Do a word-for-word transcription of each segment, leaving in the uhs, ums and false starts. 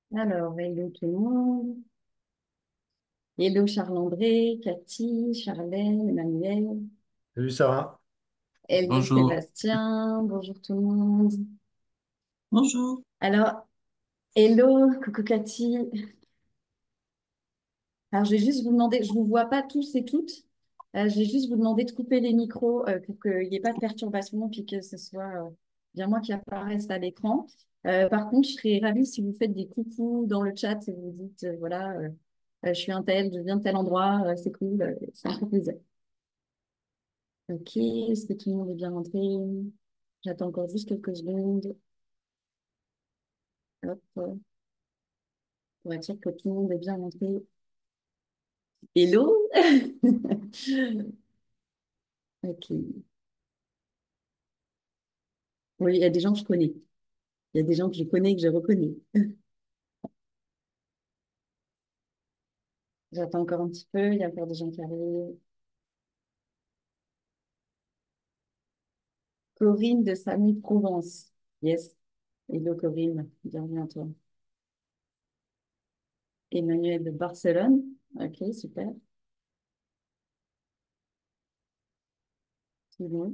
Alors, hello tout le monde. Hello Charles-André, Cathy, Charlène, Emmanuel. Salut Sarah. Hello Bonjour. Sébastien. Bonjour tout le monde. Bonjour. Alors, hello, coucou Cathy. Alors, je vais juste vous demander, je vous vois pas tous et toutes. Euh, je vais juste vous demander de couper les micros euh, pour qu'il n'y ait pas de perturbation puis que ce soit euh, bien moi qui apparaisse à l'écran. Euh, par contre, je serais ravie si vous faites des coucous dans le chat et vous dites, euh, voilà, euh, euh, je suis un tel, je viens de tel endroit, euh, c'est cool, euh, ça me fait plaisir. Ok, est-ce que tout le monde est bien rentré? J'attends encore juste quelques secondes. Hop, euh, pour être sûr que tout le monde est bien rentré. Hello! Ok. Oui, il y a des gens que je connais. Il y a des gens que je connais et que je reconnais. J'attends encore un petit peu. Il y a encore des gens qui arrivent. Corinne de Samy Provence. Yes. Hello Corinne. Bienvenue à toi. Emmanuel de Barcelone. Ok, super. Tout bon.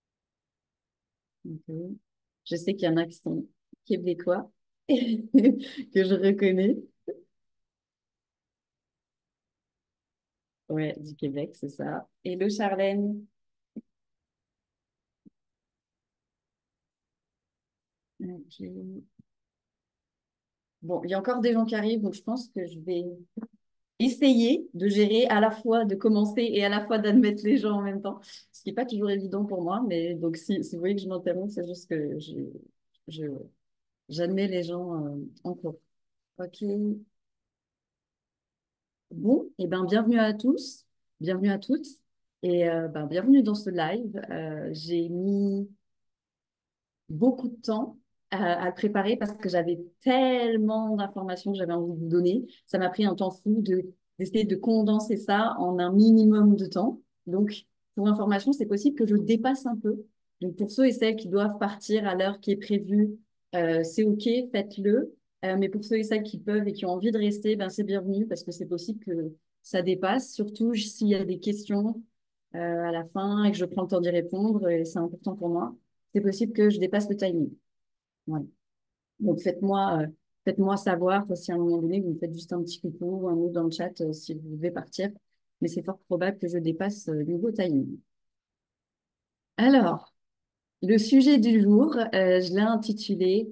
Ok. Je sais qu'il y en a qui sont québécois que je reconnais. Ouais, du Québec, c'est ça. Hello Charlène. Ok. Bon, il y a encore des gens qui arrivent, donc je pense que je vais essayer de gérer à la fois de commencer et à la fois d'admettre les gens en même temps, ce qui n'est pas toujours évident pour moi, mais donc si, si vous voyez que je m'interromps, c'est juste que je, je, j'admets les gens euh, en cours. Ok. Bon, et ben bienvenue à tous, bienvenue à toutes, et euh, ben, bienvenue dans ce live. Euh, j'ai mis beaucoup de temps à, à le préparer parce que j'avais tellement d'informations que j'avais envie de vous donner. Ça m'a pris un temps fou de, d'essayer de condenser ça en un minimum de temps. Donc, pour information, c'est possible que je dépasse un peu. Donc, pour ceux et celles qui doivent partir à l'heure qui est prévue, euh, c'est OK, faites-le. Euh, mais pour ceux et celles qui peuvent et qui ont envie de rester, ben, c'est bienvenu parce que c'est possible que ça dépasse, surtout s'il y a des questions euh, à la fin et que je prends le temps d'y répondre, et c'est important pour moi, c'est possible que je dépasse le timing. Voilà. Donc faites-moi euh, faites-moi savoir si à un moment donné vous me faites juste un petit coucou ou un mot dans le chat euh, si vous devez partir. Mais c'est fort probable que je dépasse euh, le nouveau timing. Alors, le sujet du jour, euh, je l'ai intitulé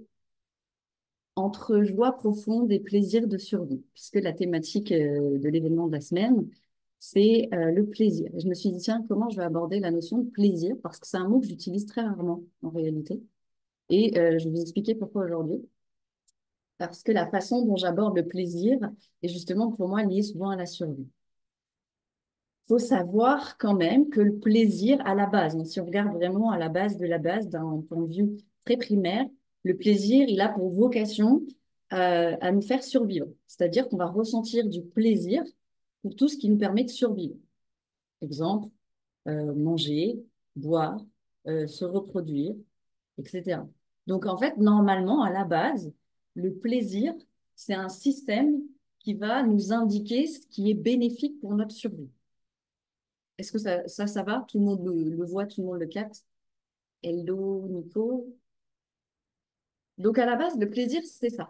Entre joie profonde et plaisir de survie, puisque la thématique euh, de l'événement de la semaine, c'est euh, le plaisir. Et je me suis dit, tiens, comment je vais aborder la notion de plaisir, parce que c'est un mot que j'utilise très rarement en réalité. Et euh, je vais vous expliquer pourquoi aujourd'hui. Parce que la façon dont j'aborde le plaisir est justement pour moi liée souvent à la survie. Il faut savoir quand même que le plaisir à la base, donc si on regarde vraiment à la base de la base d'un point de vue très primaire, le plaisir, il a pour vocation euh, à nous faire survivre. C'est-à-dire qu'on va ressentir du plaisir pour tout ce qui nous permet de survivre. Exemple, euh, manger, boire, euh, se reproduire, et cetera. Donc, en fait, normalement, à la base, le plaisir, c'est un système qui va nous indiquer ce qui est bénéfique pour notre survie. Est-ce que ça, ça, ça va? Tout le monde le, le voit, tout le monde le capte? Hello, Nico. Donc, à la base, le plaisir, c'est ça.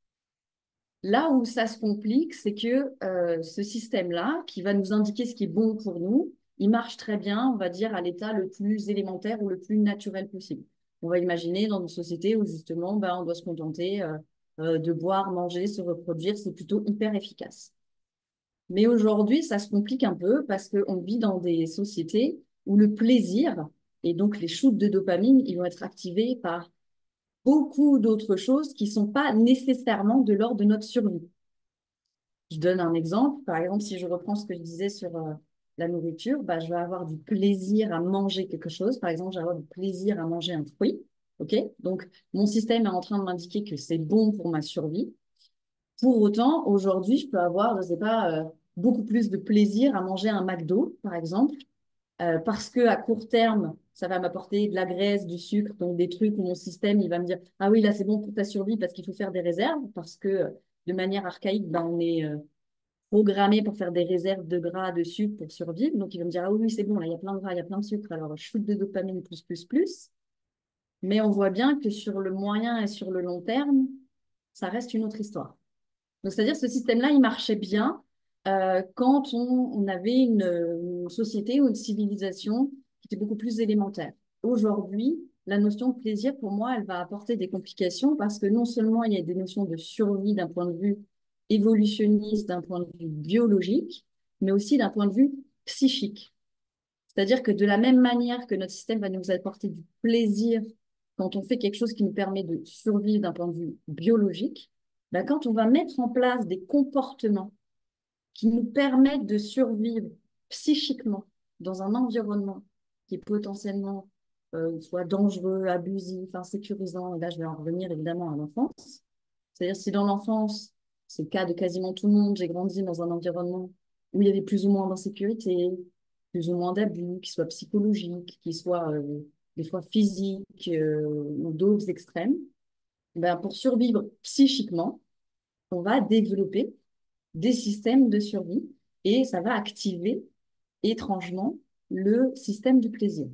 Là où ça se complique, c'est que euh, ce système-là, qui va nous indiquer ce qui est bon pour nous, il marche très bien, on va dire, à l'état le plus élémentaire ou le plus naturel possible. On va imaginer dans une société où justement, ben, on doit se contenter euh, euh, de boire, manger, se reproduire, c'est plutôt hyper efficace. Mais aujourd'hui, ça se complique un peu parce qu'on vit dans des sociétés où le plaisir et donc les shoots de dopamine, ils vont être activés par beaucoup d'autres choses qui ne sont pas nécessairement de l'ordre de notre survie. Je donne un exemple. Par exemple, si je reprends ce que je disais sur euh, la nourriture, bah, je vais avoir du plaisir à manger quelque chose. Par exemple, je vais avoir du plaisir à manger un fruit. OK? Donc, mon système est en train de m'indiquer que c'est bon pour ma survie. Pour autant, aujourd'hui, je peux avoir, je sais pas, euh, beaucoup plus de plaisir à manger un McDo, par exemple, euh, parce que à court terme, ça va m'apporter de la graisse, du sucre, donc des trucs où mon système, il va me dire, ah oui, là, c'est bon pour ta survie parce qu'il faut faire des réserves, parce que de manière archaïque, ben, on est euh, programmé pour faire des réserves de gras, de sucre pour survivre. Donc, il va me dire, ah oui, c'est bon, là, il y a plein de gras, il y a plein de sucre, alors je shoot de dopamine plus, plus, plus. Mais on voit bien que sur le moyen et sur le long terme, ça reste une autre histoire. Donc, c'est-à-dire que ce système-là, il marchait bien euh, quand on, on avait une, une société ou une civilisation qui était beaucoup plus élémentaire. Aujourd'hui, la notion de plaisir, pour moi, elle va apporter des complications parce que non seulement il y a des notions de survie d'un point de vue évolutionniste, d'un point de vue biologique, mais aussi d'un point de vue psychique. C'est-à-dire que de la même manière que notre système va nous apporter du plaisir quand on fait quelque chose qui nous permet de survivre d'un point de vue biologique, ben quand on va mettre en place des comportements qui nous permettent de survivre psychiquement dans un environnement qui est potentiellement euh, soit dangereux, abusif, insécurisant, et là je vais en revenir évidemment à l'enfance. C'est-à-dire si dans l'enfance, c'est le cas de quasiment tout le monde, j'ai grandi dans un environnement où il y avait plus ou moins d'insécurité, plus ou moins d'abus, qui soient psychologiques, qui soient euh, des fois physiques euh, ou d'autres extrêmes, ben, pour survivre psychiquement, on va développer des systèmes de survie et ça va activer étrangement le système du plaisir.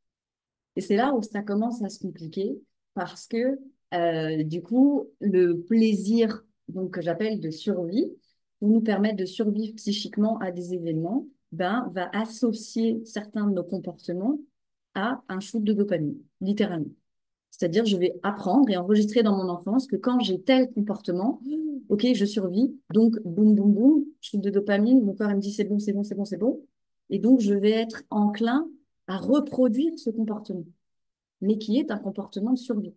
Et c'est là où ça commence à se compliquer parce que euh, du coup, le plaisir donc, que j'appelle de survie, pour nous permettre de survivre psychiquement à des événements, ben, va associer certains de nos comportements à un shoot de dopamine, littéralement. C'est-à-dire, je vais apprendre et enregistrer dans mon enfance que quand j'ai tel comportement, ok, je survis, donc boum, boum, boum, shoot de dopamine, mon corps il me dit c'est bon, c'est bon, c'est bon, c'est bon. Et donc, je vais être enclin à reproduire ce comportement, mais qui est un comportement de survie.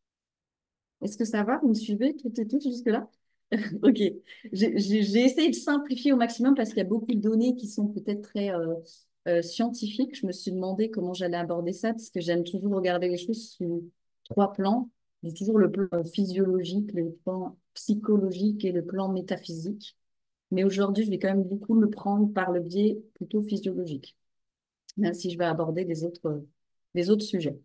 Est-ce que ça va? Vous me suivez tout et tout jusque-là? Ok. J'ai j'ai- j'ai essayé de simplifier au maximum parce qu'il y a beaucoup de données qui sont peut-être très euh, euh, scientifiques. Je me suis demandé comment j'allais aborder ça parce que j'aime toujours regarder les choses sous trois plans. J'ai toujours le plan physiologique, le plan psychologique et le plan métaphysique. Mais aujourd'hui, je vais quand même beaucoup le prendre par le biais plutôt physiologique, même si je vais aborder des autres, des autres sujets.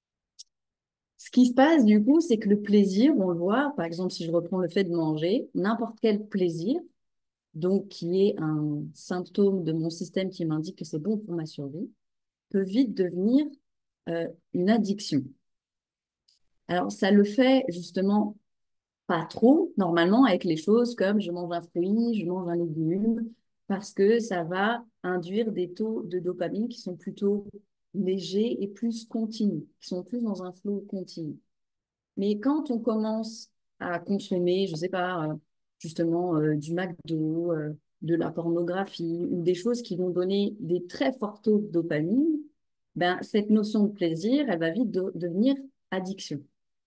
Ce qui se passe du coup, c'est que le plaisir, on le voit, par exemple, si je reprends le fait de manger, n'importe quel plaisir, donc qui est un symptôme de mon système qui m'indique que c'est bon pour ma survie, peut vite devenir euh, une addiction. Alors, ça le fait justement pas trop, normalement, avec les choses comme je mange un fruit, je mange un légume, parce que ça va induire des taux de dopamine qui sont plutôt légers et plus continus, qui sont plus dans un flot continu. Mais quand on commence à consommer, je sais pas, euh, justement euh, du McDo, euh, de la pornographie ou des choses qui vont donner des très forts taux de dopamine, ben, cette notion de plaisir, elle va vite de- devenir addiction.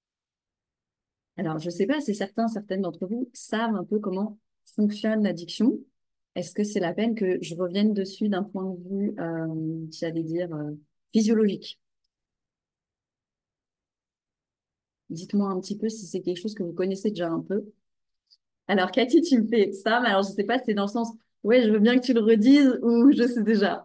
Alors, je sais pas si certains, certaines d'entre vous savent un peu comment fonctionne l'addiction. Est-ce que c'est la peine que je revienne dessus d'un point de vue, euh, j'allais dire, euh, physiologique? Dites-moi un petit peu si c'est quelque chose que vous connaissez déjà un peu. Alors, Cathy, tu me fais ça, mais alors je sais pas si c'est dans le sens, ouais, je veux bien que tu le redises ou je sais déjà.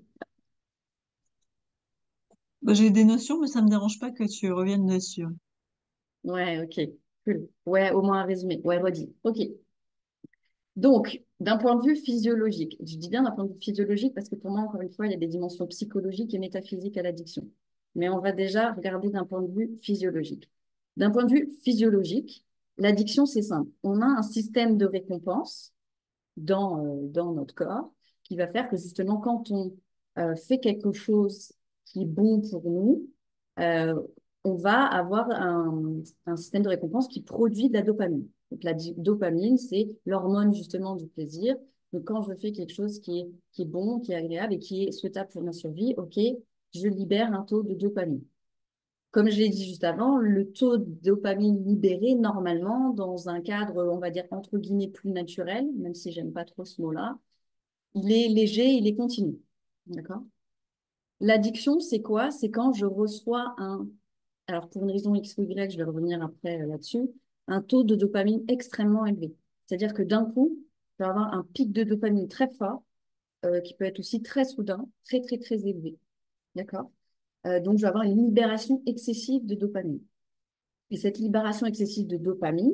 Bah, j'ai des notions, mais ça me dérange pas que tu reviennes dessus. Ouais, ok, cool. Ouais, au moins un résumé. Ouais, redis. Ok. Donc, d'un point de vue physiologique, je dis bien d'un point de vue physiologique parce que pour moi, encore une fois, il y a des dimensions psychologiques et métaphysiques à l'addiction. Mais on va déjà regarder d'un point de vue physiologique. D'un point de vue physiologique, l'addiction, c'est simple. On a un système de récompense dans, euh, dans notre corps qui va faire que justement, quand on euh, fait quelque chose qui est bon pour nous, euh, on va avoir un, un système de récompense qui produit de la dopamine. Donc, la dopamine, c'est l'hormone justement du plaisir. Donc, quand je fais quelque chose qui est, qui est bon, qui est agréable et qui est souhaitable pour ma survie, OK, je libère un taux de dopamine. Comme je l'ai dit juste avant, le taux de dopamine libéré, normalement, dans un cadre, on va dire, entre guillemets, plus naturel, même si j'aime pas trop ce mot-là, il est léger, il est continu. D'accord? L'addiction, c'est quoi? C'est quand je reçois un, alors pour une raison X ou Y, je vais revenir après euh, là-dessus, un taux de dopamine extrêmement élevé. C'est-à-dire que d'un coup, je vais avoir un pic de dopamine très fort, euh, qui peut être aussi très soudain, très, très, très élevé. D'accord? Euh, donc, je vais avoir une libération excessive de dopamine. Et cette libération excessive de dopamine,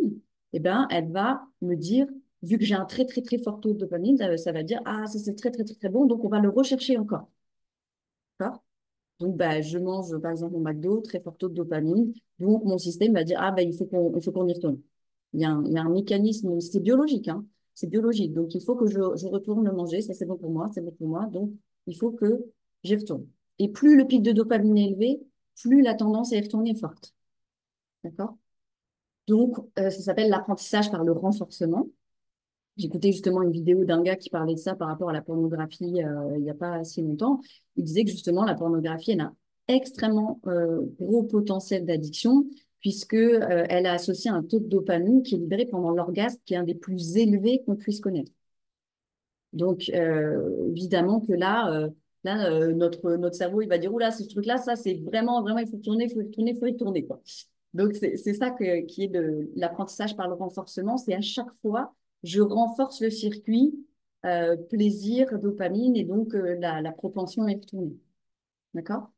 eh ben, elle va me dire, vu que j'ai un très, très, très fort taux de dopamine, ça, ça va dire, ah, ça c'est très, très, très, très bon, donc on va le rechercher encore. D'accord. Donc, bah, je mange, par exemple, mon McDo, très fort taux de dopamine. Donc, mon système va dire, ah, bah, il faut qu'on, il faut qu'on y retourne. Il y a un, il y a un mécanisme, c'est biologique, hein. C'est biologique. Donc, il faut que je, je retourne le manger. Ça, c'est bon pour moi, c'est bon pour moi. Donc, il faut que j'y retourne. Et plus le pic de dopamine est élevé, plus la tendance à y retourner est forte. D'accord? Donc, euh, ça s'appelle l'apprentissage par le renforcement. J'écoutais justement une vidéo d'un gars qui parlait de ça par rapport à la pornographie euh, il n'y a pas si longtemps. Il disait que justement la pornographie, elle a un extrêmement euh, gros potentiel d'addiction puisque euh, elle a associé un taux de dopamine qui est libéré pendant l'orgasme qui est un des plus élevés qu'on puisse connaître. Donc euh, évidemment que là, euh, là euh, notre notre cerveau il va dire oula ce truc-là, ça c'est vraiment vraiment il faut tourner, il faut y tourner, il faut y tourner quoi. Donc c'est c'est ça que, qui est de l'apprentissage par le renforcement, c'est à chaque fois je renforce le circuit euh, plaisir, dopamine et donc euh, la, la propension à y retourner. D'accord?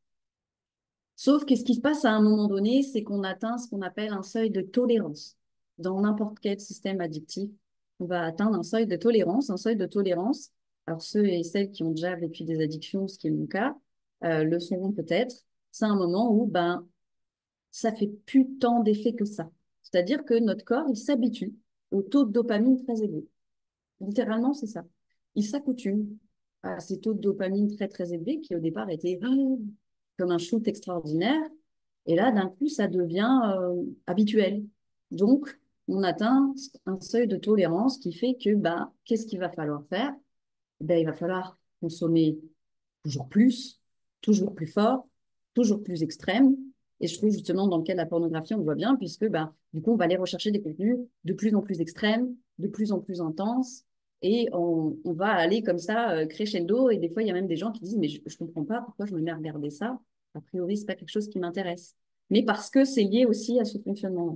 Sauf que ce qui se passe à un moment donné, c'est qu'on atteint ce qu'on appelle un seuil de tolérance. Dans n'importe quel système addictif, on va atteindre un seuil de tolérance. Un seuil de tolérance, alors ceux et celles qui ont déjà vécu des addictions, ce qui est mon cas, euh, le sauront peut-être. C'est un moment où ben, ça fait plus tant d'effet que ça. C'est-à-dire que notre corps, il s'habitue au taux de dopamine très élevé. Littéralement, c'est ça. Il s'accoutume à ces taux de dopamine très, très élevés qui, au départ, étaient oh, comme un shoot extraordinaire. Et là, d'un coup, ça devient euh, habituel. Donc, on atteint un seuil de tolérance qui fait que, bah, qu'est-ce qu'il va falloir faire? Ben, il va falloir consommer toujours plus, toujours plus fort, toujours plus extrême. Et je trouve justement dans le cas de la pornographie, on le voit bien, puisque bah, du coup, on va aller rechercher des contenus de plus en plus extrêmes, de plus en plus intenses. Et on, on va aller comme ça, euh, crescendo. Et des fois, il y a même des gens qui disent, mais je ne comprends pas pourquoi je me mets à regarder ça. A priori, c'est pas quelque chose qui m'intéresse. Mais parce que c'est lié aussi à ce fonctionnement.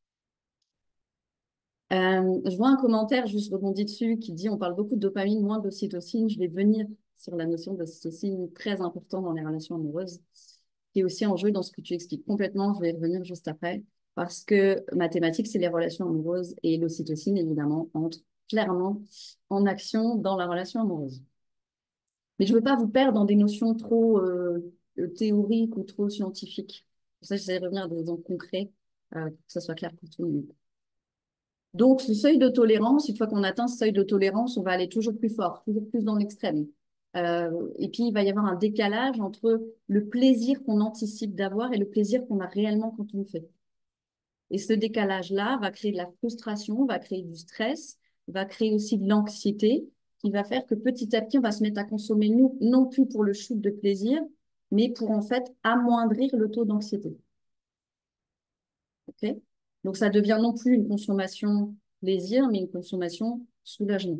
Euh, je vois un commentaire, juste je rebondis dessus, qui dit on parle beaucoup de dopamine, moins d'ocytocine. Je vais venir sur la notion d'ocytocine, très important dans les relations amoureuses, qui est aussi en jeu dans ce que tu expliques complètement. Je vais y revenir juste après, parce que mathématiques, c'est les relations amoureuses et l'ocytocine, évidemment, entre clairement en action dans la relation amoureuse. Mais je ne veux pas vous perdre dans des notions trop euh, théoriques ou trop scientifiques. Pour ça, j'essaie de revenir à des exemples concrets, euh, pour que ça soit clair pour tout le monde. Donc, ce seuil de tolérance, une fois qu'on atteint ce seuil de tolérance, on va aller toujours plus fort, toujours plus dans l'extrême. Euh, et puis, il va y avoir un décalage entre le plaisir qu'on anticipe d'avoir et le plaisir qu'on a réellement quand on le fait. Et ce décalage-là va créer de la frustration, va créer du stress, va créer aussi de l'anxiété, qui va faire que petit à petit, on va se mettre à consommer nous, non plus pour le shoot de plaisir, mais pour en fait amoindrir le taux d'anxiété. Ok. Donc, ça devient non plus une consommation plaisir, mais une consommation soulagement.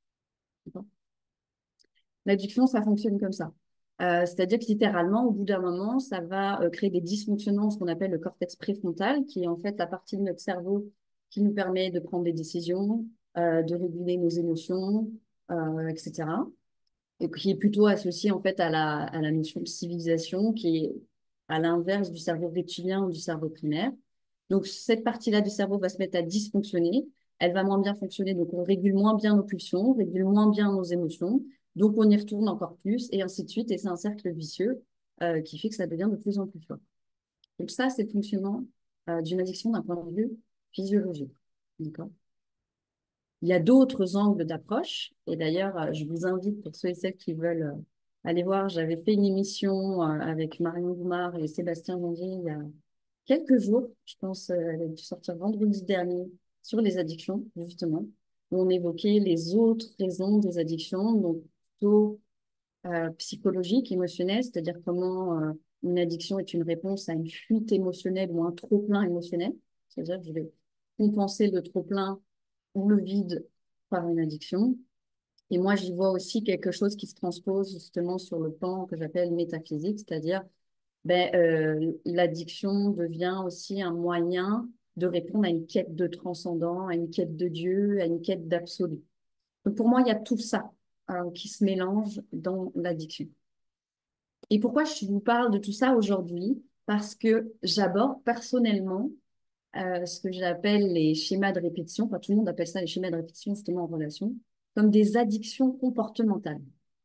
L'addiction, ça fonctionne comme ça. Euh, c'est-à-dire que littéralement, au bout d'un moment, ça va euh, créer des dysfonctionnements, ce qu'on appelle le cortex préfrontal, qui est en fait la partie de notre cerveau qui nous permet de prendre des décisions, euh, de réguler nos émotions, euh, et cetera. Et qui est plutôt associé en fait à la, à la notion de civilisation, qui est à l'inverse du cerveau reptilien ou du cerveau primaire. Donc, cette partie-là du cerveau va se mettre à dysfonctionner. Elle va moins bien fonctionner. Donc, on régule moins bien nos pulsions, on régule moins bien nos émotions. Donc, on y retourne encore plus et ainsi de suite. Et c'est un cercle vicieux euh, qui fait que ça devient de plus en plus fort. Donc, ça, c'est le fonctionnement euh, d'une addiction d'un point de vue physiologique. D'accord. Il y a d'autres angles d'approche. Et d'ailleurs, euh, je vous invite, pour ceux et celles qui veulent euh, aller voir, j'avais fait une émission euh, avec Marion Goumard et Sébastien Janvier il y a quelques jours, je pense, euh, elle a dû sortir vendredi dernier, sur les addictions, justement, où on évoquait les autres raisons des addictions, donc plutôt euh, psychologiques, émotionnelles, c'est-à-dire comment euh, une addiction est une réponse à une fuite émotionnelle ou un trop-plein émotionnel. C'est-à-dire que je vais compenser le trop-plein ou le vide par une addiction. Et moi, j'y vois aussi quelque chose qui se transpose justement sur le plan que j'appelle métaphysique, c'est-à-dire ben, euh, l'addiction devient aussi un moyen de répondre à une quête de transcendant, à une quête de Dieu, à une quête d'absolu. Donc pour moi, il y a tout ça euh, qui se mélange dans l'addiction. Et pourquoi je vous parle de tout ça aujourd'hui? Parce que j'aborde personnellement euh, ce que j'appelle les schémas de répétition, enfin tout le monde appelle ça les schémas de répétition justement en relation, comme des addictions comportementales.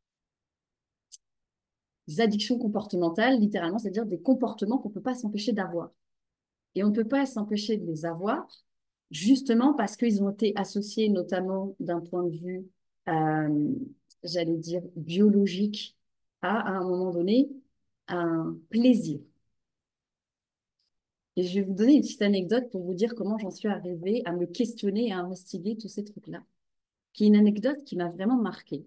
Des addictions comportementales, littéralement, c'est-à-dire des comportements qu'on ne peut pas s'empêcher d'avoir. Et on ne peut pas s'empêcher de les avoir, justement parce qu'ils ont été associés notamment d'un point de vue, euh, j'allais dire, biologique, à, à un moment donné, un plaisir. Et je vais vous donner une petite anecdote pour vous dire comment j'en suis arrivée à me questionner et à investiguer tous ces trucs-là, qui est une anecdote qui m'a vraiment marquée.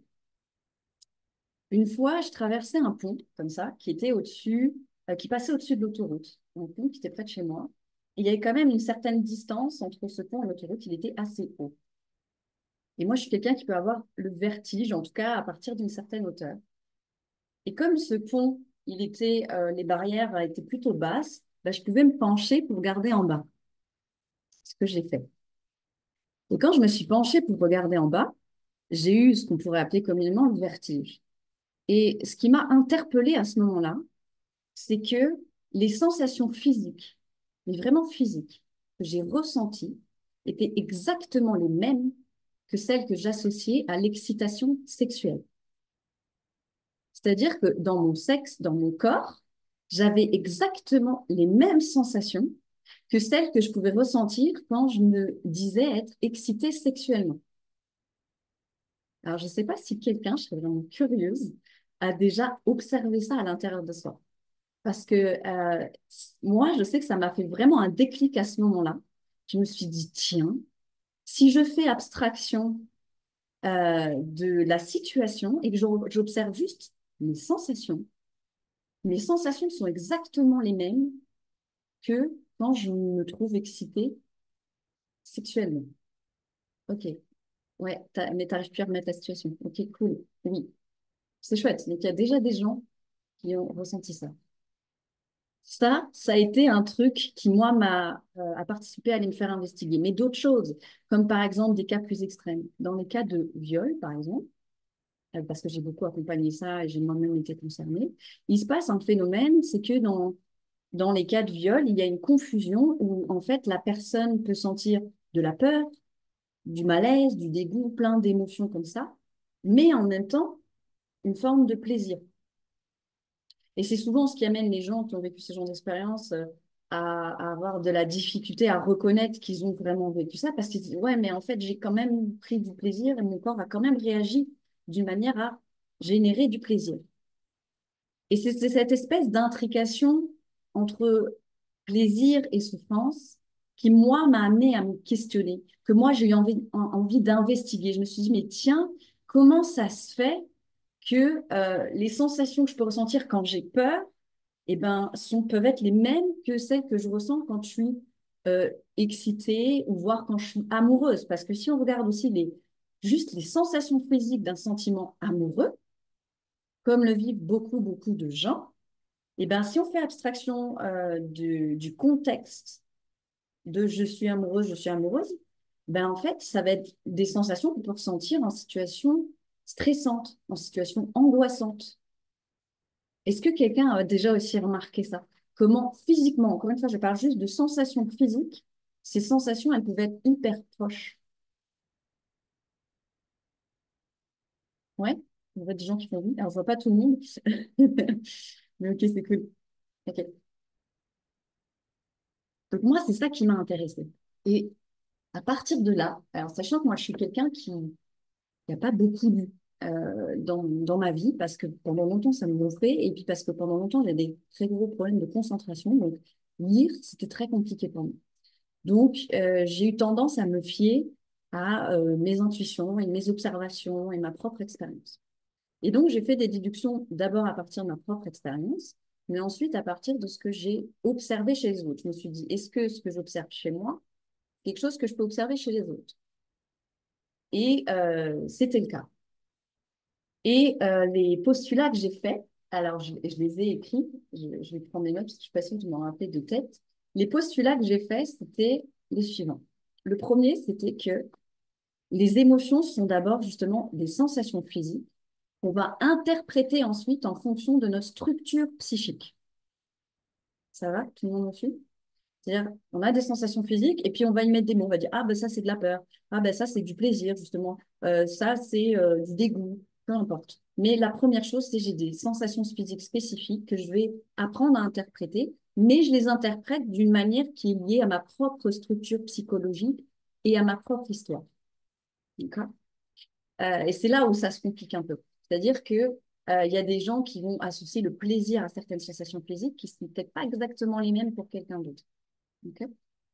Une fois, je traversais un pont, comme ça, qui était au-dessus, euh, qui passait au-dessus de l'autoroute. Un pont qui était près de chez moi. Et il y avait quand même une certaine distance entre ce pont et l'autoroute, il était assez haut. Et moi, je suis quelqu'un qui peut avoir le vertige, en tout cas à partir d'une certaine hauteur. Et comme ce pont, il était, euh, les barrières étaient plutôt basses, bah, je pouvais me pencher pour regarder en bas, ce que j'ai fait. Et quand je me suis penchée pour regarder en bas, j'ai eu ce qu'on pourrait appeler communément le vertige. Et ce qui m'a interpellée à ce moment-là, c'est que les sensations physiques, mais vraiment physiques, que j'ai ressenties étaient exactement les mêmes que celles que j'associais à l'excitation sexuelle. C'est-à-dire que dans mon sexe, dans mon corps, j'avais exactement les mêmes sensations que celles que je pouvais ressentir quand je me disais être excitée sexuellement. Alors, je ne sais pas si quelqu'un, je serais vraiment curieuse, a déjà observé ça à l'intérieur de soi. Parce que euh, moi, je sais que ça m'a fait vraiment un déclic à ce moment-là. Je me suis dit, tiens, si je fais abstraction euh, de la situation et que j'observe juste mes sensations, mes sensations sont exactement les mêmes que quand je me trouve excitée sexuellement. Ok, ouais, mais t'arrives plus à remettre la situation. Ok, cool, oui, c'est chouette. Donc, il y a déjà des gens qui ont ressenti ça. Ça, ça a été un truc qui, moi, m'a euh, a participé à aller me faire investiguer. Mais d'autres choses, comme par exemple des cas plus extrêmes. Dans les cas de viol, par exemple, euh, parce que j'ai beaucoup accompagné ça et j'ai moi-même été concernée, il se passe un phénomène, c'est que dans, dans les cas de viol, il y a une confusion où, en fait, la personne peut sentir de la peur, du malaise, du dégoût, plein d'émotions comme ça, mais en même temps, une forme de plaisir. Et c'est souvent ce qui amène les gens qui ont vécu ce genre d'expérience euh, à, à avoir de la difficulté à reconnaître qu'ils ont vraiment vécu ça, parce qu'ils disent, ouais, mais en fait, j'ai quand même pris du plaisir et mon corps a quand même réagi d'une manière à générer du plaisir. Et c'est c'est cette espèce d'intrication entre plaisir et souffrance qui, moi, m'a amené à me questionner, que moi, j'ai eu envie, en- envie d'investiguer. Je me suis dit, mais tiens, comment ça se fait que euh, les sensations que je peux ressentir quand j'ai peur, eh ben, sont, peuvent être les mêmes que celles que je ressens quand je suis euh, excitée ou voire quand je suis amoureuse. Parce que si on regarde aussi les, juste les sensations physiques d'un sentiment amoureux, comme le vivent beaucoup, beaucoup de gens, eh ben, si on fait abstraction euh, du, du contexte de je suis amoureuse, je suis amoureuse, ben, en fait, ça va être des sensations qu'on peut ressentir en situation stressante, en situation angoissante. Est-ce que quelqu'un a déjà aussi remarqué ça? Comment physiquement, encore une fois, je parle juste de sensations physiques, ces sensations, elles peuvent être hyper proches. Ouais, il y a des gens qui font oui. Alors, je vois pas tout le monde. Mais ok, c'est cool. Ok. Donc, moi, c'est ça qui m'a intéressée. Et à partir de là, alors sachant que moi, je suis quelqu'un qui n'a pas beaucoup lu euh, dans, dans ma vie, parce que pendant longtemps, ça me gonflait, et puis parce que pendant longtemps, j'ai des très gros problèmes de concentration. Donc, lire, c'était très compliqué pour moi. Donc, euh, j'ai eu tendance à me fier à euh, mes intuitions et mes observations et ma propre expérience. Et donc, j'ai fait des déductions d'abord à partir de ma propre expérience, mais ensuite à partir de ce que j'ai observé chez les autres. Je me suis dit, est-ce que ce que j'observe chez moi, c'est quelque chose que je peux observer chez les autres? Et euh, c'était le cas. Et euh, les postulats que j'ai faits, alors je, je les ai écrits, je, je vais prendre des notes parce que je suis pas sûre de m'en rappeler de tête. Les postulats que j'ai faits, c'était les suivants. Le premier, c'était que les émotions sont d'abord justement des sensations physiques qu'on va interpréter ensuite en fonction de notre structure psychique. Ça va? Tout le monde me suit? C'est-à-dire, on a des sensations physiques et puis on va y mettre des mots. On va dire, ah ben ça, c'est de la peur. Ah ben ça, c'est du plaisir, justement. Euh, ça, c'est euh, du dégoût. Peu importe. Mais la première chose, c'est j'ai des sensations physiques spécifiques que je vais apprendre à interpréter, mais je les interprète d'une manière qui est liée à ma propre structure psychologique et à ma propre histoire. D'accord? Euh, et c'est là où ça se complique un peu. C'est-à-dire que euh, il y a des gens qui vont associer le plaisir à certaines sensations physiques qui ne sont peut-être pas exactement les mêmes pour quelqu'un d'autre. Ok.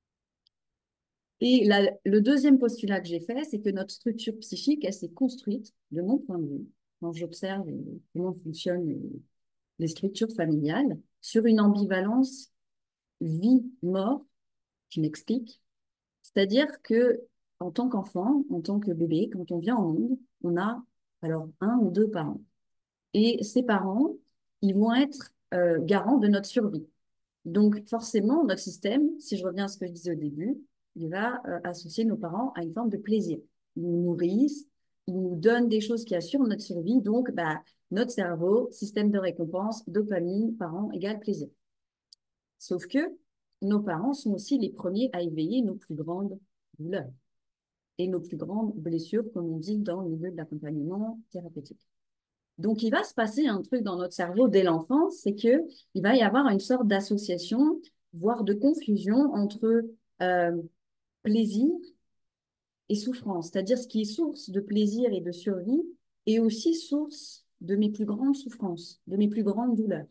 Et la- le deuxième postulat que j'ai fait, c'est que notre structure psychique, elle s'est construite, de mon point de vue, quand j'observe euh, comment fonctionnent les, les structures familiales, sur une ambivalence vie-mort. Je m'explique. C'est-à-dire que en tant qu'enfant, en tant que bébé, quand on vient au monde, on a alors un ou deux parents. Et ces parents, ils vont être euh, garants de notre survie. Donc, forcément, notre système, si je reviens à ce que je disais au début, il va euh, associer nos parents à une forme de plaisir. Ils nous nourrissent, ils nous donnent des choses qui assurent notre survie. Donc, bah, notre cerveau, système de récompense, dopamine, parents égale plaisir. Sauf que nos parents sont aussi les premiers à éveiller nos plus grandes douleurs et nos plus grandes blessures, comme on dit dans le milieu de l'accompagnement thérapeutique. Donc, il va se passer un truc dans notre cerveau dès l'enfance, c'est que il va y avoir une sorte d'association, voire de confusion entre euh, plaisir et souffrance, c'est-à-dire ce qui est source de plaisir et de survie, et aussi source de mes plus grandes souffrances, de mes plus grandes douleurs.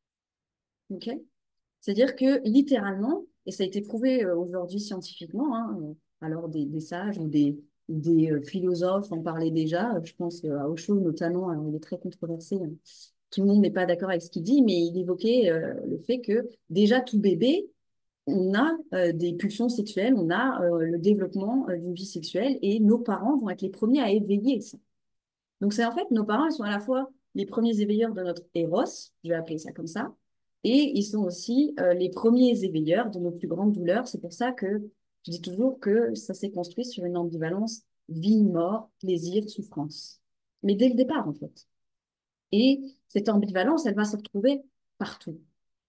Ok. C'est-à-dire que littéralement, et ça a été prouvé euh, aujourd'hui scientifiquement, hein, euh, alors des, des sages ou des, des euh, philosophes en parlaient déjà, je pense euh, à Osho notamment, alors il est très controversé, hein. Tout le monde n'est pas d'accord avec ce qu'il dit, mais il évoquait euh, le fait que déjà tout bébé, on a euh, des pulsions sexuelles, on a euh, le développement euh, d'une vie sexuelle et nos parents vont être les premiers à éveiller ça. Donc, c'est en fait, nos parents, ils sont à la fois les premiers éveilleurs de notre éros, je vais appeler ça comme ça, et ils sont aussi euh, les premiers éveilleurs de nos plus grandes douleurs. C'est pour ça que je dis toujours que ça s'est construit sur une ambivalence vie-mort, plaisir-souffrance. Mais dès le départ, en fait. Et cette ambivalence, elle va se retrouver partout.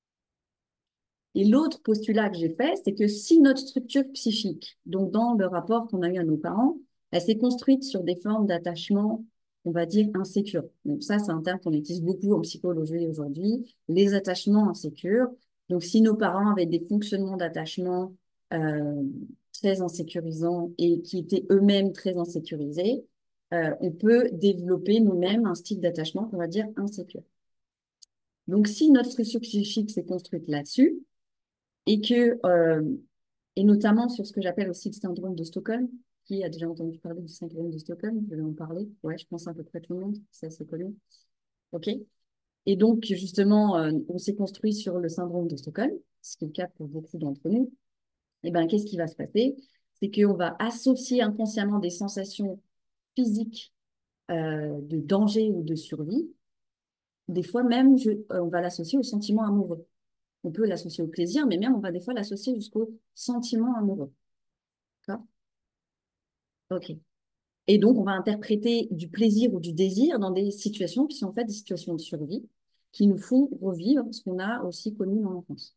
Et l'autre postulat que j'ai fait, c'est que si notre structure psychique, donc dans le rapport qu'on a eu à nos parents, elle s'est construite sur des formes d'attachement, on va dire, insécures. Donc ça, c'est un terme qu'on utilise beaucoup en psychologie aujourd'hui, les attachements insécures. Donc si nos parents avaient des fonctionnements d'attachement euh, très insécurisants et qui étaient eux-mêmes très insécurisés, euh, on peut développer nous-mêmes un style d'attachement qu'on va dire insécure. Donc si notre structure psychique s'est construite là-dessus, et que, euh, et notamment sur ce que j'appelle aussi le syndrome de Stockholm. Qui a déjà entendu parler du syndrome de Stockholm? Je vais en parler. Ouais, je pense à peu près tout le monde, c'est assez connu. OK. Et donc, justement, euh, on s'est construit sur le syndrome de Stockholm, ce qui est le cas pour beaucoup d'entre nous. Et ben, qu'est-ce qui va se passer? C'est qu'on va associer inconsciemment des sensations physiques euh, de danger ou de survie. Des fois même, je, euh, on va l'associer au sentiment amoureux. On peut l'associer au plaisir, mais même on va des fois l'associer jusqu'au sentiment amoureux. D'accord. Ok. Et donc, on va interpréter du plaisir ou du désir dans des situations qui sont en fait des situations de survie, qui nous font revivre ce qu'on a aussi connu dans l'enfance.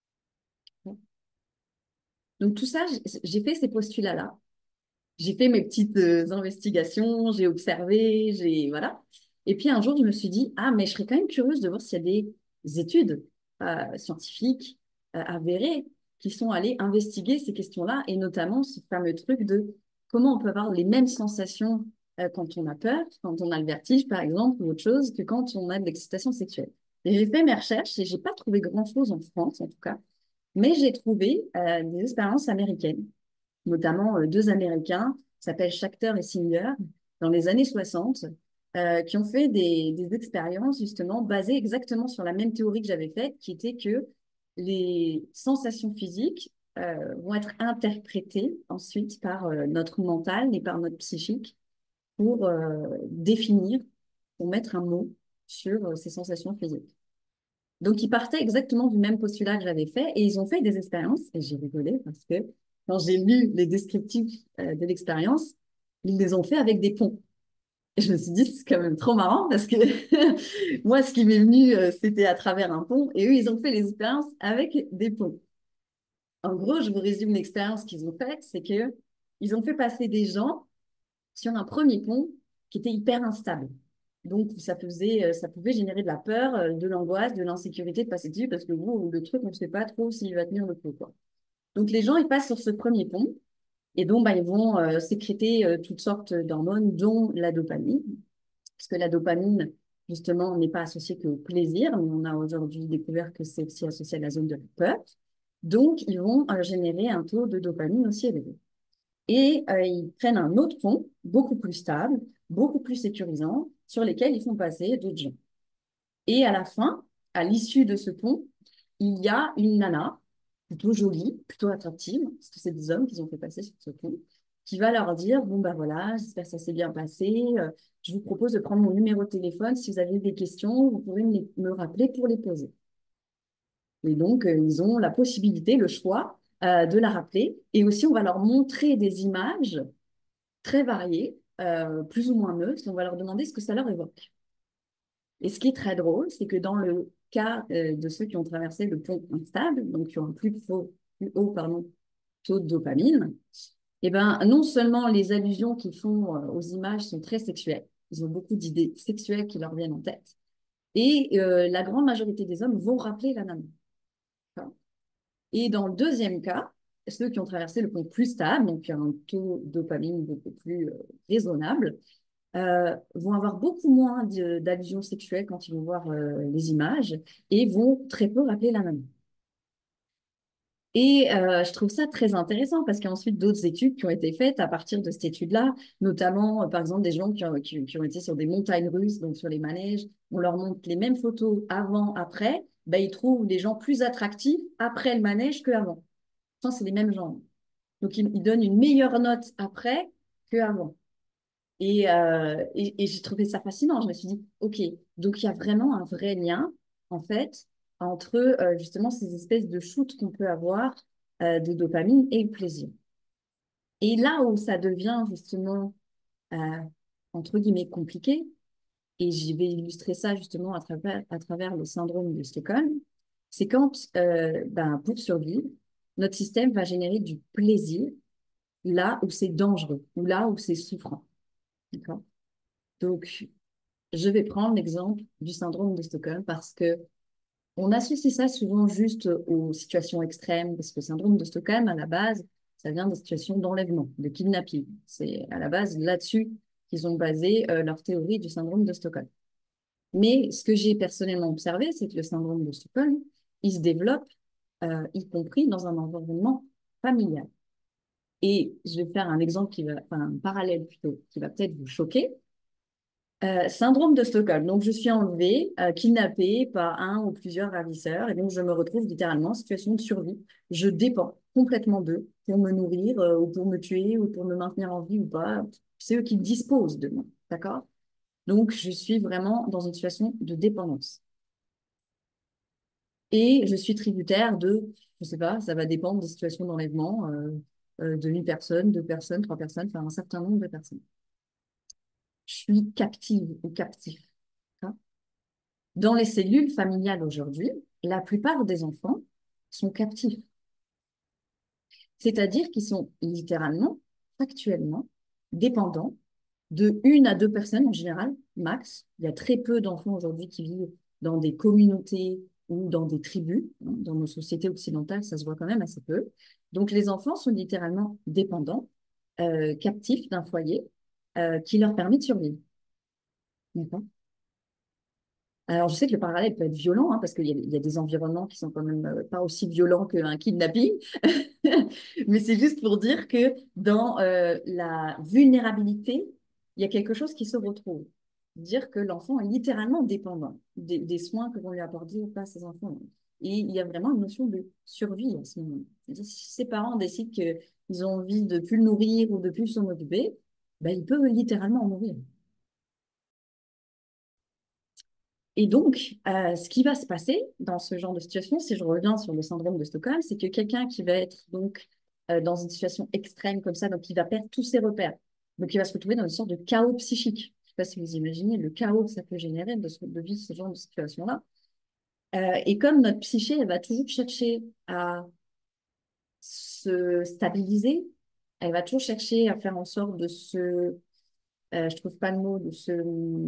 Donc, tout ça, j'ai fait ces postulats-là. J'ai fait mes petites euh, investigations, j'ai observé, j'ai... Voilà. Et puis, un jour, je me suis dit, ah, mais je serais quand même curieuse de voir s'il y a des études euh, scientifiques euh, avérées qui sont allées investiguer ces questions-là, et notamment ce fameux truc de comment on peut avoir les mêmes sensations euh, quand on a peur, quand on a le vertige, par exemple, ou autre chose, que quand on a de l'excitation sexuelle. Et j'ai fait mes recherches et j'ai pas trouvé grand-chose en France, en tout cas, mais j'ai trouvé euh, des expériences américaines, notamment euh, deux Américains, qui s'appellent Schachter et Singer, dans les années soixante, euh, qui ont fait des, des expériences justement basées exactement sur la même théorie que j'avais faite, qui était que les sensations physiques euh, vont être interprétées ensuite par euh, notre mental et par notre psychique pour euh, définir, pour mettre un mot sur euh, ces sensations physiques. Donc, ils partaient exactement du même postulat que j'avais fait et ils ont fait des expériences et j'ai rigolé parce que quand j'ai lu les descriptifs euh, de l'expérience, ils les ont fait avec des ponts. Et je me suis dit, c'est quand même trop marrant parce que moi, ce qui m'est venu, euh, c'était à travers un pont et eux, ils ont fait les expériences avec des ponts. En gros, je vous résume l'expérience qu'ils ont faite, c'est que ils ont fait passer des gens sur un premier pont qui était hyper instable. Donc, ça faisait, euh, ça pouvait générer de la peur, euh, de l'angoisse, de l'insécurité de passer dessus parce que bon, le truc, on ne sait pas trop s'il va tenir le coup, quoi. Donc, les gens, ils passent sur ce premier pont et donc, bah, ils vont euh, sécréter euh, toutes sortes d'hormones, dont la dopamine, parce que la dopamine, justement, n'est pas associée qu'au plaisir, mais on a aujourd'hui découvert que c'est aussi associé à la zone de la peur. Donc, ils vont euh, générer un taux de dopamine aussi élevé. Et euh, ils prennent un autre pont, beaucoup plus stable, beaucoup plus sécurisant, sur lesquels ils font passer d'autres gens. Et à la fin, à l'issue de ce pont, il y a une nana, plutôt jolie, plutôt attractive, parce que c'est des hommes qu'ils ont fait passer sur ce pont, qui va leur dire, bon ben voilà, j'espère que ça s'est bien passé, euh, je vous propose de prendre mon numéro de téléphone, si vous avez des questions, vous pouvez me, les- me rappeler pour les poser. Et donc, euh, ils ont la possibilité, le choix euh, de la rappeler. Et aussi, on va leur montrer des images très variées, euh, plus ou moins neutres. On va leur demander ce que ça leur évoque. Et ce qui est très drôle, c'est que dans le cas euh, de ceux qui ont traversé le pont instable, donc qui ont un plus, faux, plus haut pardon, taux de dopamine, eh ben, non seulement les allusions qu'ils font euh, aux images sont très sexuelles, ils ont beaucoup d'idées sexuelles qui leur viennent en tête, et euh, la grande majorité des hommes vont rappeler la nana. Et dans le deuxième cas, ceux qui ont traversé le pont plus stable, donc qui ont un taux de dopamine beaucoup plus euh, raisonnable, euh, vont avoir beaucoup moins d'allusions sexuelles quand ils vont voir euh, les images et vont très peu rappeler la maman. Et euh, je trouve ça très intéressant parce qu'il y a ensuite d'autres études qui ont été faites à partir de cette étude-là, notamment euh, par exemple des gens qui ont, qui, qui ont été sur des montagnes russes, donc sur les manèges, on leur montre les mêmes photos avant, après, ben, ils trouvent les gens plus attractifs après le manège qu'avant. Pourtant, c'est les mêmes gens. Donc, ils, ils donnent une meilleure note après qu'avant. Et, euh, et, et j'ai trouvé ça fascinant. Je me suis dit, OK, donc il y a vraiment un vrai lien, en fait, entre euh, justement ces espèces de shoots qu'on peut avoir euh, de dopamine et le plaisir. Et là où ça devient justement, euh, entre guillemets, compliqué, et j'y vais illustrer ça justement à travers, à travers le syndrome de Stockholm, c'est quand, euh, ben, pour survivre, notre système va générer du plaisir là où c'est dangereux, ou là où c'est souffrant. D'accord? Donc, je vais prendre l'exemple du syndrome de Stockholm parce que on associe ça souvent juste aux situations extrêmes, parce que le syndrome de Stockholm, à la base, ça vient des situations d'enlèvement, de kidnapping. C'est à la base là-dessus qu'ils ont basé euh, leur théorie du syndrome de Stockholm. Mais ce que j'ai personnellement observé, c'est que le syndrome de Stockholm, il se développe, euh, y compris dans un environnement familial. Et je vais faire un exemple qui va, enfin un parallèle plutôt, qui va peut-être vous choquer. Euh, syndrome de Stockholm. Donc, je suis enlevée, euh, kidnappée par un ou plusieurs ravisseurs, et donc je me retrouve littéralement en situation de survie. Je dépends complètement d'eux pour me nourrir, euh, ou pour me tuer, ou pour me maintenir en vie ou pas. C'est eux qui disposent de moi, d'accord? Donc, je suis vraiment dans une situation de dépendance. Et je suis tributaire de, je sais pas, ça va dépendre des situations d'enlèvement, euh, euh, de une personne, deux personnes, trois personnes, enfin un certain nombre de personnes. Je suis captive ou captif. Hein. Dans les cellules familiales aujourd'hui, la plupart des enfants sont captifs, c'est-à-dire qu'ils sont littéralement, factuellement, dépendants de une à deux personnes en général, max. Il y a très peu d'enfants aujourd'hui qui vivent dans des communautés ou dans des tribus. Dans nos sociétés occidentales, ça se voit quand même assez peu. Donc les enfants sont littéralement dépendants, euh, captifs d'un foyer euh, qui leur permet de survivre. D'accord. Alors, je sais que le parallèle peut être violent, hein, parce qu'il y, a- il y a des environnements qui sont quand même euh, pas aussi violents qu'un kidnapping, mais c'est juste pour dire que dans euh, la vulnérabilité, il y a quelque chose qui se retrouve. Dire que l'enfant est littéralement dépendant des, des soins que vont lui apporter ou pas ses enfants. Et il y a vraiment une notion de survie à ce moment. C'est-à-dire, si ses parents décident qu'ils ont envie de plus le nourrir ou de plus s'en occuper, ben, il peut littéralement en mourir. Et donc, euh, ce qui va se passer dans ce genre de situation, si je reviens sur le syndrome de Stockholm, c'est que quelqu'un qui va être donc euh, dans une situation extrême comme ça, donc il va perdre tous ses repères. Donc il va se retrouver dans une sorte de chaos psychique. Je ne sais pas si vous imaginez le chaos que ça peut générer de, de vivre ce genre de situation-là. Euh, et comme notre psyché, elle va toujours chercher à se stabiliser. Elle va toujours chercher à faire en sorte de se, euh, je trouve pas le mot, de se,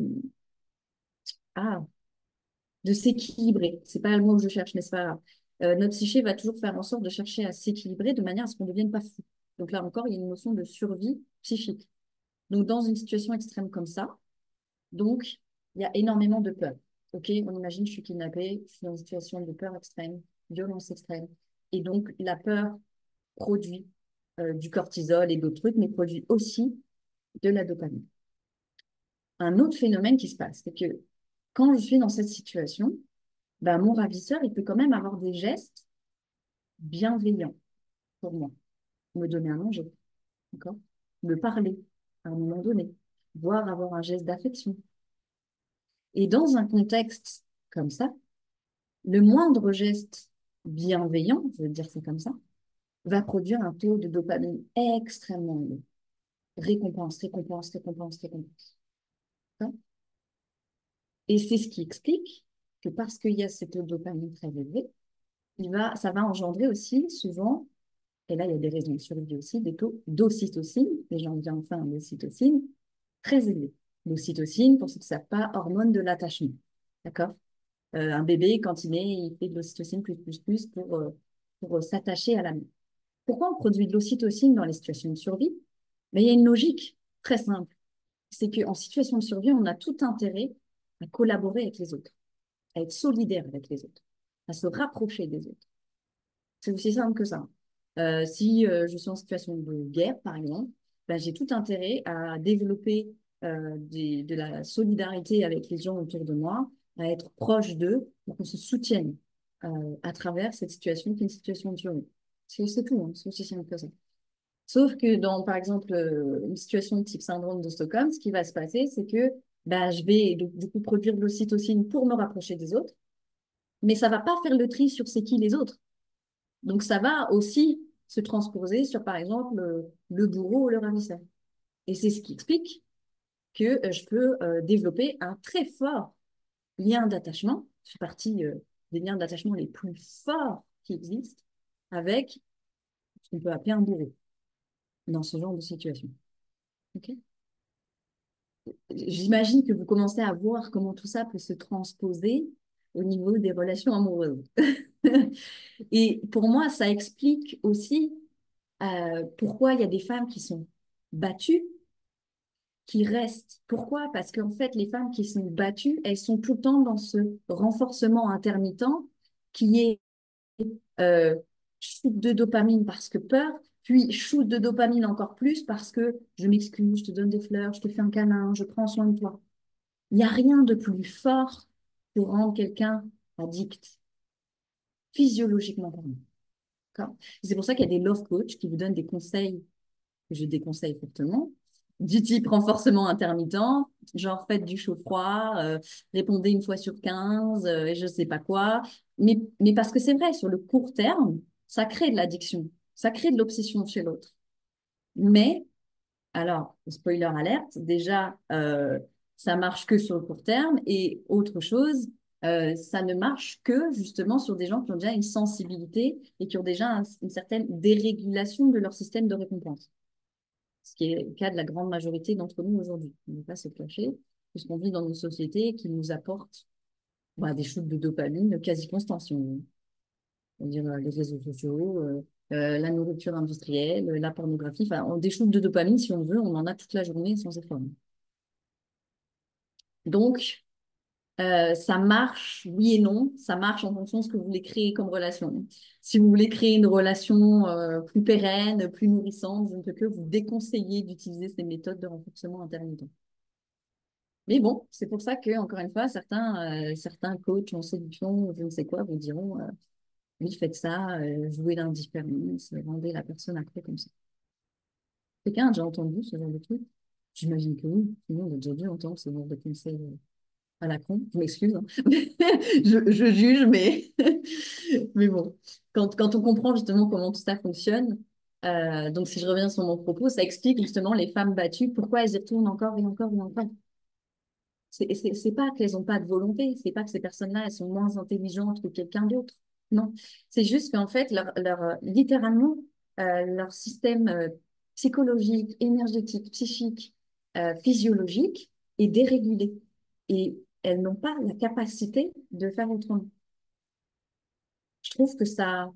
ah, de s'équilibrer. C'est pas le mot que je cherche, mais c'est pas grave. Euh, notre psyché va toujours faire en sorte de chercher à s'équilibrer de manière à ce qu'on ne devienne pas fou. Donc là encore, il y a une notion de survie psychique. Donc dans une situation extrême comme ça, donc il y a énormément de peur. Ok, on imagine, je suis kidnappée, je suis dans une situation de peur extrême, violence extrême. Et donc la peur produit euh, du cortisol et d'autres trucs, mais produit aussi de la dopamine. Un autre phénomène qui se passe, c'est que quand je suis dans cette situation, ben, mon ravisseur, il peut quand même avoir des gestes bienveillants pour moi. Me donner à manger, d'accord? Me parler à un moment donné, voire avoir un geste d'affection. Et dans un contexte comme ça, le moindre geste bienveillant, je veux dire ça comme ça, va produire un taux de dopamine extrêmement élevé. Récompense, récompense, récompense, récompense. D'accord. Et c'est ce qui explique que parce qu'il y a ce taux de dopamine très élevé, il va, ça va engendrer aussi souvent, et là il y a des raisons de survie aussi, des taux d'ocytocine, et j'en viens enfin à l'ocytocine, très élevés. L'ocytocine, pour ceux qui ne savent pas, hormone de l'attachement. D'accord. Euh, un bébé, quand il naît, il fait de l'ocytocine plus, plus, plus pour, euh, pour euh, s'attacher à la mère. Pourquoi on produit de l'ocytocine dans les situations de survie? Mais il y a une logique très simple. C'est qu'en situation de survie, on a tout intérêt à collaborer avec les autres, à être solidaire avec les autres, à se rapprocher des autres. C'est aussi simple que ça. Euh, si euh, je suis en situation de guerre, par exemple, ben, j'ai tout intérêt à développer euh, des, de la solidarité avec les gens autour de moi, à être proche d'eux pour qu'on se soutienne euh, à travers cette situation qui est une situation de survie. C'est c'est tout, hein, c'est aussi simple que ça. Sauf que dans, par exemple, euh, une situation de type syndrome de Stockholm, ce qui va se passer, c'est que ben, je vais donc, du coup produire de l'ocytocine pour me rapprocher des autres, mais ça va pas faire le tri sur c'est qui les autres. Donc, ça va aussi se transposer sur, par exemple, le, le bourreau ou le ravisseur. Et c'est ce qui explique que euh, je peux euh, développer un très fort lien d'attachement. Je fais partie euh, des liens d'attachement les plus forts qui existent avec ce qu'on peut appeler un bourreau dans ce genre de situation. Ok. J'imagine que vous commencez à voir comment tout ça peut se transposer au niveau des relations amoureuses. Et pour moi, ça explique aussi euh, pourquoi il y a des femmes qui sont battues, qui restent. Pourquoi? Parce qu'en fait, les femmes qui sont battues, elles sont tout le temps dans ce renforcement intermittent qui est euh, shoot de dopamine parce que peur, puis shoot de dopamine encore plus parce que je m'excuse, je te donne des fleurs, je te fais un câlin, je prends soin de toi. Il n'y a rien de plus fort pour rendre quelqu'un addict, physiologiquement parlant. C'est pour ça qu'il y a des love coachs qui vous donnent des conseils que je déconseille fortement, du type renforcement intermittent, genre faites du chaud-froid, euh, répondez une fois sur quinze, euh, et je ne sais pas quoi. Mais, mais parce que c'est vrai, sur le court terme, ça crée de l'addiction, ça crée de l'obsession chez l'autre. Mais, alors, spoiler alerte, déjà, euh, ça marche que sur le court terme, et autre chose, euh, ça ne marche que justement sur des gens qui ont déjà une sensibilité et qui ont déjà un- une certaine dérégulation de leur système de récompense, ce qui est le cas de la grande majorité d'entre nous aujourd'hui. On ne va pas se cacher, puisqu'on vit dans une société qui nous apporte bah, des shoots de dopamine quasi constants, si on veut. C'est-à-dire euh, les réseaux sociaux, euh, euh, la nourriture industrielle, euh, la pornographie, enfin, on- des shoots de dopamine, si on veut, on en a toute la journée sans effort. Donc, euh, ça marche, oui et non, ça marche en fonction de ce que vous voulez créer comme relation. Si vous voulez créer une relation euh, plus pérenne, plus nourrissante, je ne peux que vous déconseiller d'utiliser ces méthodes de renforcement intermittent. Mais bon, c'est pour ça que, encore une fois, certains, euh, certains coachs en séduction, je ne sais quoi, vous diront, euh, oui, faites ça, euh, jouez l'indifférence, rendez la personne accro comme ça. Quelqu'un a déjà entendu ce genre de truc? J'imagine que oui, sinon on a déjà dû entendre ce genre de conseil euh, à la con. Je m'excuse, hein. je, je juge, mais, mais bon, quand, quand on comprend justement comment tout ça fonctionne, euh, donc si je reviens sur mon propos, ça explique justement les femmes battues, pourquoi elles y retournent encore et encore et encore. C'est c'est- c'est pas qu'elles n'ont pas de volonté, c'est pas que ces personnes-là, elles sont moins intelligentes que quelqu'un d'autre. Non, c'est juste qu'en fait, leur, leur, littéralement, euh, leur système euh, psychologique, énergétique, psychique, euh, physiologique est dérégulé. Et elles n'ont pas la capacité de faire autrement. Je trouve que ça,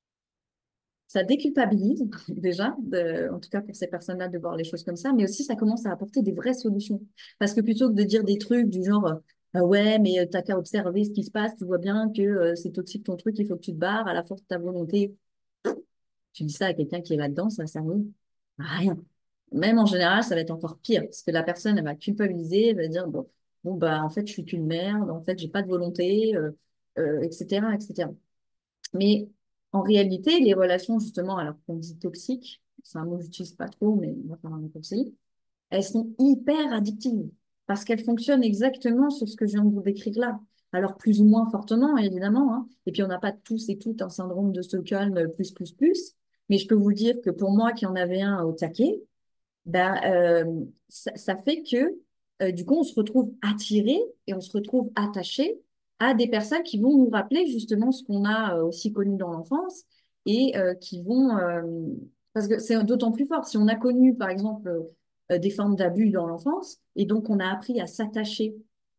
ça déculpabilise déjà, de- en tout cas pour ces personnes-là, de voir les choses comme ça, mais aussi ça commence à apporter des vraies solutions. Parce que plutôt que de dire des trucs du genre, euh, ah ouais, mais euh, t'as qu'à observer ce qui se passe, tu vois bien que euh, c'est toxique ton truc, il faut que tu te barres à la force de ta volonté. Tu dis ça à quelqu'un qui est là-dedans, ça sert à rien. Même en général, ça va être encore pire, parce que la personne, elle va culpabiliser, elle va dire, bon, bon bah, en fait, je suis qu'une merde, en fait, j'ai pas de volonté, euh, euh, et cetera, et cetera. Mais en réalité, les relations, justement, alors qu'on dit toxiques, c'est un mot que j'utilise pas trop, mais on va faire un mot toxique, elles sont hyper addictives parce qu'elles fonctionnent exactement sur ce que je viens de vous décrire là. Alors, plus ou moins fortement, évidemment, hein. Et puis, on n'a pas tous et toutes un syndrome de Stockholm plus, plus, plus. Mais je peux vous dire que pour moi, qui en avait un au taquet, ben, euh, ça, ça fait que, euh, du coup, on se retrouve attiré et on se retrouve attaché à des personnes qui vont nous rappeler justement ce qu'on a euh, aussi connu dans l'enfance et euh, qui vont... euh, parce que c'est d'autant plus fort. Si on a connu, par exemple, euh, des formes d'abus dans l'enfance et donc on a appris à s'attacher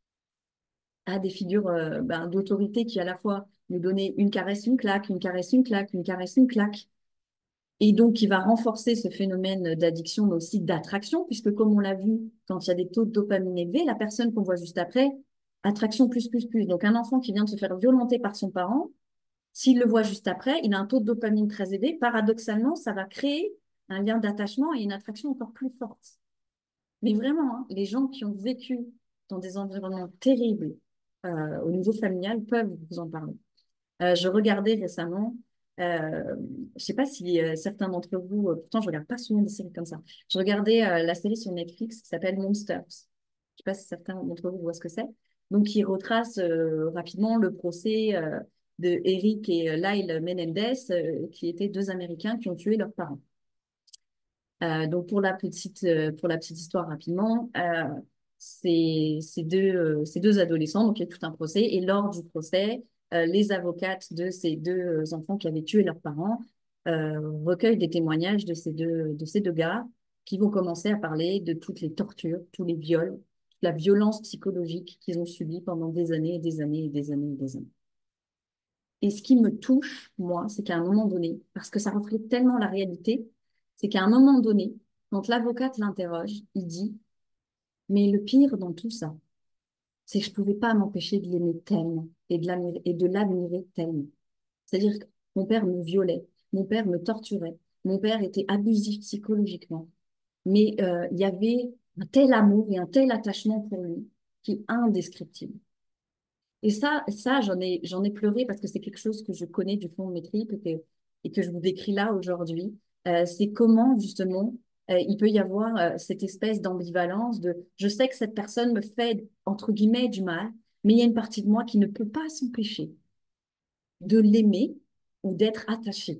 à des figures euh, ben, d'autorité qui à la fois nous donnaient une caresse, une claque, une caresse, une claque, une caresse, une claque, et donc, qui va renforcer ce phénomène d'addiction, mais aussi d'attraction, puisque comme on l'a vu, quand il y a des taux de dopamine élevés, la personne qu'on voit juste après, attraction plus, plus, plus. Donc, un enfant qui vient de se faire violenter par son parent, s'il le voit juste après, il a un taux de dopamine très élevé. Paradoxalement, ça va créer un lien d'attachement et une attraction encore plus forte. Mais vraiment, hein, les gens qui ont vécu dans des environnements terribles euh, au niveau familial peuvent vous en parler. Euh, je regardais récemment, euh, je sais pas si euh, certains d'entre vous, euh, pourtant je regarde pas souvent des séries comme ça. Je regardais euh, la série sur Netflix qui s'appelle Monsters. Je sais pas si certains d'entre vous voient ce que c'est. Donc, qui retrace euh, rapidement le procès euh, de Eric et euh, Lyle Menendez, euh, qui étaient deux Américains qui ont tué leurs parents. Euh, donc, pour la petite, euh, pour la petite histoire rapidement, euh, c'est ces deux, euh, ces deux adolescents, donc il y a tout un procès, et lors du procès, euh, les avocates de ces deux euh, enfants qui avaient tué leurs parents euh, recueillent des témoignages de ces deux, de ces deux gars qui vont commencer à parler de toutes les tortures, tous les viols, toute la violence psychologique qu'ils ont subie pendant des années et des années et des années et des années. Et ce qui me touche, moi, c'est qu'à un moment donné, parce que ça reflète tellement la réalité, c'est qu'à un moment donné, quand l'avocate l'interroge, il dit, mais le pire dans tout ça, c'est que je ne pouvais pas m'empêcher de l'aimer tellement et de l'admirer et de l'admirer tellement. C'est-à-dire que mon père me violait, mon père me torturait, mon père était abusif psychologiquement, mais euh, il y avait un tel amour et un tel attachement pour lui qui est indescriptible. Et ça, ça j'en ai, j'en ai pleuré parce que c'est quelque chose que je connais du fond de mes tripes et que, et que je vous décris là aujourd'hui. Euh, c'est comment, justement, euh, il peut y avoir euh, cette espèce d'ambivalence de je sais que cette personne me fait, entre guillemets, du mal, mais il y a une partie de moi qui ne peut pas s'empêcher de l'aimer ou d'être attachée.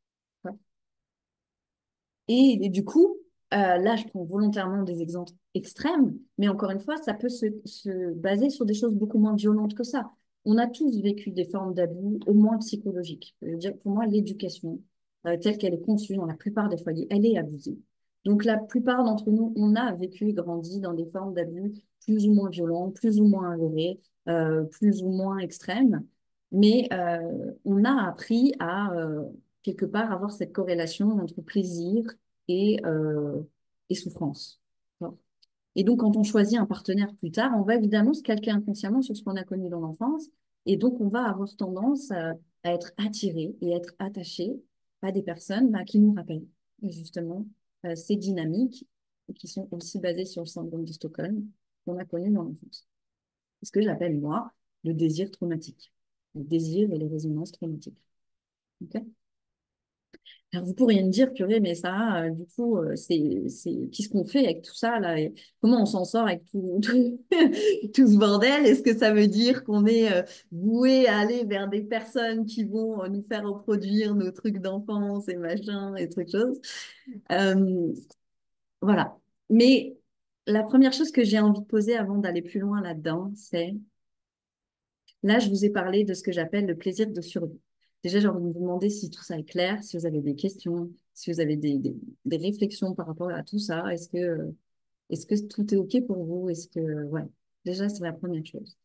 Et, et du coup, euh, là, je prends volontairement des exemples extrêmes, mais encore une fois, ça peut se, se baser sur des choses beaucoup moins violentes que ça. On a tous vécu des formes d'abus, au moins psychologiques. Je veux dire, pour moi, l'éducation, euh, telle qu'elle est conçue dans la plupart des foyers, elle est abusée. Donc, la plupart d'entre nous, on a vécu et grandi dans des formes d'abus plus ou moins violentes, plus ou moins avérées, euh, plus ou moins extrêmes. Mais euh, on a appris à, euh, quelque part, avoir cette corrélation entre plaisir et, euh, et souffrance. Bon. Et donc, quand on choisit un partenaire plus tard, on va évidemment se calquer inconsciemment sur ce qu'on a connu dans l'enfance. Et donc, on va avoir tendance à, à être attiré et être attaché à des personnes bah, qui nous rappellent justement euh, ces dynamiques qui sont aussi basées sur le syndrome de Stockholm qu'on a connu dans l'enfance. C'est ce que j'appelle, moi, le désir traumatique. Le désir et les résonances traumatiques. Ok. Alors, vous pourriez me dire, purée, mais ça, euh, du coup, euh, c'est, c'est, qu'est-ce qu'on fait avec tout ça, là? Et comment on s'en sort avec tout, tout, tout ce bordel? Est-ce que ça veut dire qu'on est euh, voué à aller vers des personnes qui vont euh, nous faire reproduire nos trucs d'enfance et machin et trucs choses? Euh, voilà. Mais la première chose que j'ai envie de poser avant d'aller plus loin là-dedans, c'est, là, je vous ai parlé de ce que j'appelle le plaisir de survie. Déjà, j'ai envie de vous demander si tout ça est clair, si vous avez des questions, Si vous avez des, des, des réflexions par rapport à tout ça, est-ce que, est-ce que tout est OK pour vous? Est-ce que, ouais, déjà, c'est la première chose.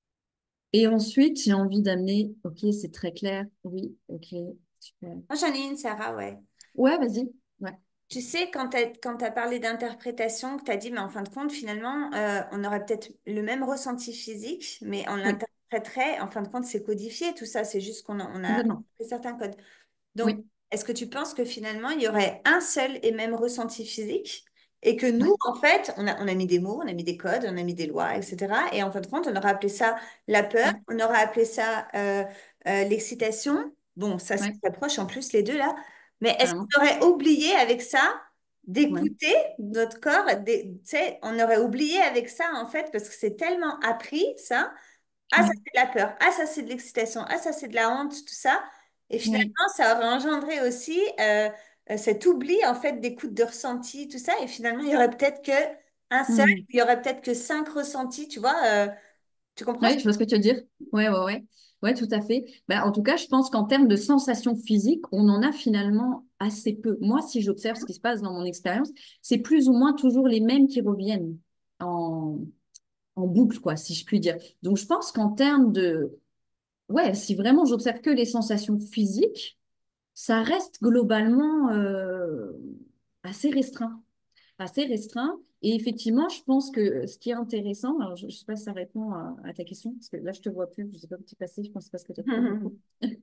Et ensuite, j'ai envie d'amener, OK, c'est très clair. Oui, OK, super. Moi, j'en ai une, Sarah, ouais. Ouais, vas-y. Ouais, Tu sais, quand tu as, quand tu parlé d'interprétation, que tu as dit, mais en fin de compte, finalement, euh, on aurait peut-être le même ressenti physique, mais on oui, l'interpréterait. En fin de compte, c'est codifié, tout ça. C'est juste qu'on a, on a complètement. fait certains codes. Donc, Oui, est-ce que tu penses que finalement, il y aurait un seul et même ressenti physique et que nous, ouais, en fait, on a, on a mis des mots, on a mis des codes, on a mis des lois, et cetera. Et en fin de compte, on aurait appelé ça la peur, ouais, on aurait appelé ça euh, euh, l'excitation. Bon, ça se ouais, rapproche en plus, les deux là. Mais est-ce carrément. qu'on aurait oublié avec ça Ouais, d'écouter notre corps, des- tu sais, on aurait oublié avec ça, en fait, parce que c'est tellement appris, ça. Ah, ça, ouais, c'est de la peur. Ah, ça, c'est de l'excitation. Ah, ça, c'est de la honte, tout ça. Et finalement, oui. ça aurait engendré aussi euh, euh, cet oubli, en fait, d'écoute de ressenti, tout ça. Et finalement, il y aurait peut-être que un seul, Mhm. il y aurait peut-être que cinq ressentis, tu vois. euh, tu comprends? Ouais, je vois ce que tu veux dire. Ouais, ouais, ouais. Ouais, tout à fait. Ben, en tout cas, je pense qu'en termes de sensations physiques, on en a finalement assez peu. Moi, si j'observe ce qui se passe dans mon expérience, c'est plus ou moins toujours les mêmes qui reviennent en, en boucle, quoi, si je puis dire. Donc, je pense qu'en termes de... Ouais, si vraiment j'observe que les sensations physiques, ça reste globalement euh, assez restreint. Assez restreint. Et effectivement, je pense que ce qui est intéressant, alors je ne sais pas si ça répond à, à ta question, parce que là, je ne te vois plus, je ne sais pas où tu es passé, je pense que c'est parce que tu as trop beaucoup.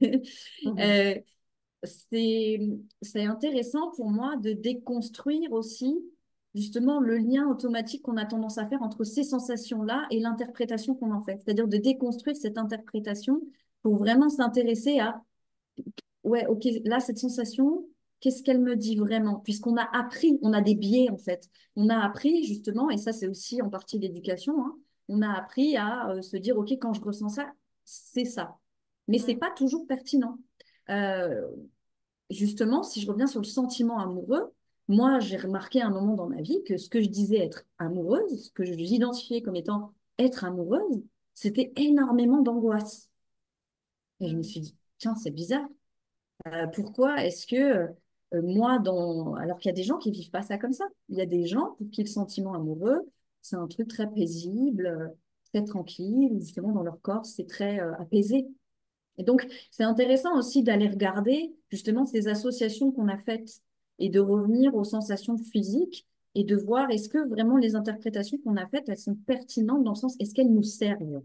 Euh, c'est, c'est intéressant pour moi de déconstruire aussi justement le lien automatique qu'on a tendance à faire entre ces sensations-là et l'interprétation qu'on en fait. C'est-à-dire de déconstruire cette interprétation pour vraiment s'intéresser à ouais, ok, là, cette sensation, qu'est-ce qu'elle me dit vraiment? Puisqu'on a appris, on a des biais en fait. On a appris justement, et ça c'est aussi en partie l'éducation, hein, on a appris à euh, se dire, ok, quand je ressens ça, c'est ça. Mais c'est pas toujours pertinent. Euh, Justement, si je reviens sur le sentiment amoureux, moi j'ai remarqué à un moment dans ma vie que ce que je disais être amoureuse, ce que j'identifiais comme étant être amoureuse, c'était énormément d'angoisse. Et je me suis dit, tiens, c'est bizarre. Euh, pourquoi est-ce que euh, moi, dans... alors qu'il y a des gens qui vivent pas ça comme ça. Il y a des gens pour qui le sentiment amoureux, c'est un truc très paisible, euh, très tranquille, justement dans leur corps, c'est très euh, apaisé. Et donc, c'est intéressant aussi d'aller regarder justement ces associations qu'on a faites et de revenir aux sensations physiques et de voir est-ce que vraiment les interprétations qu'on a faites, elles sont pertinentes dans le sens, est-ce qu'elles nous servent?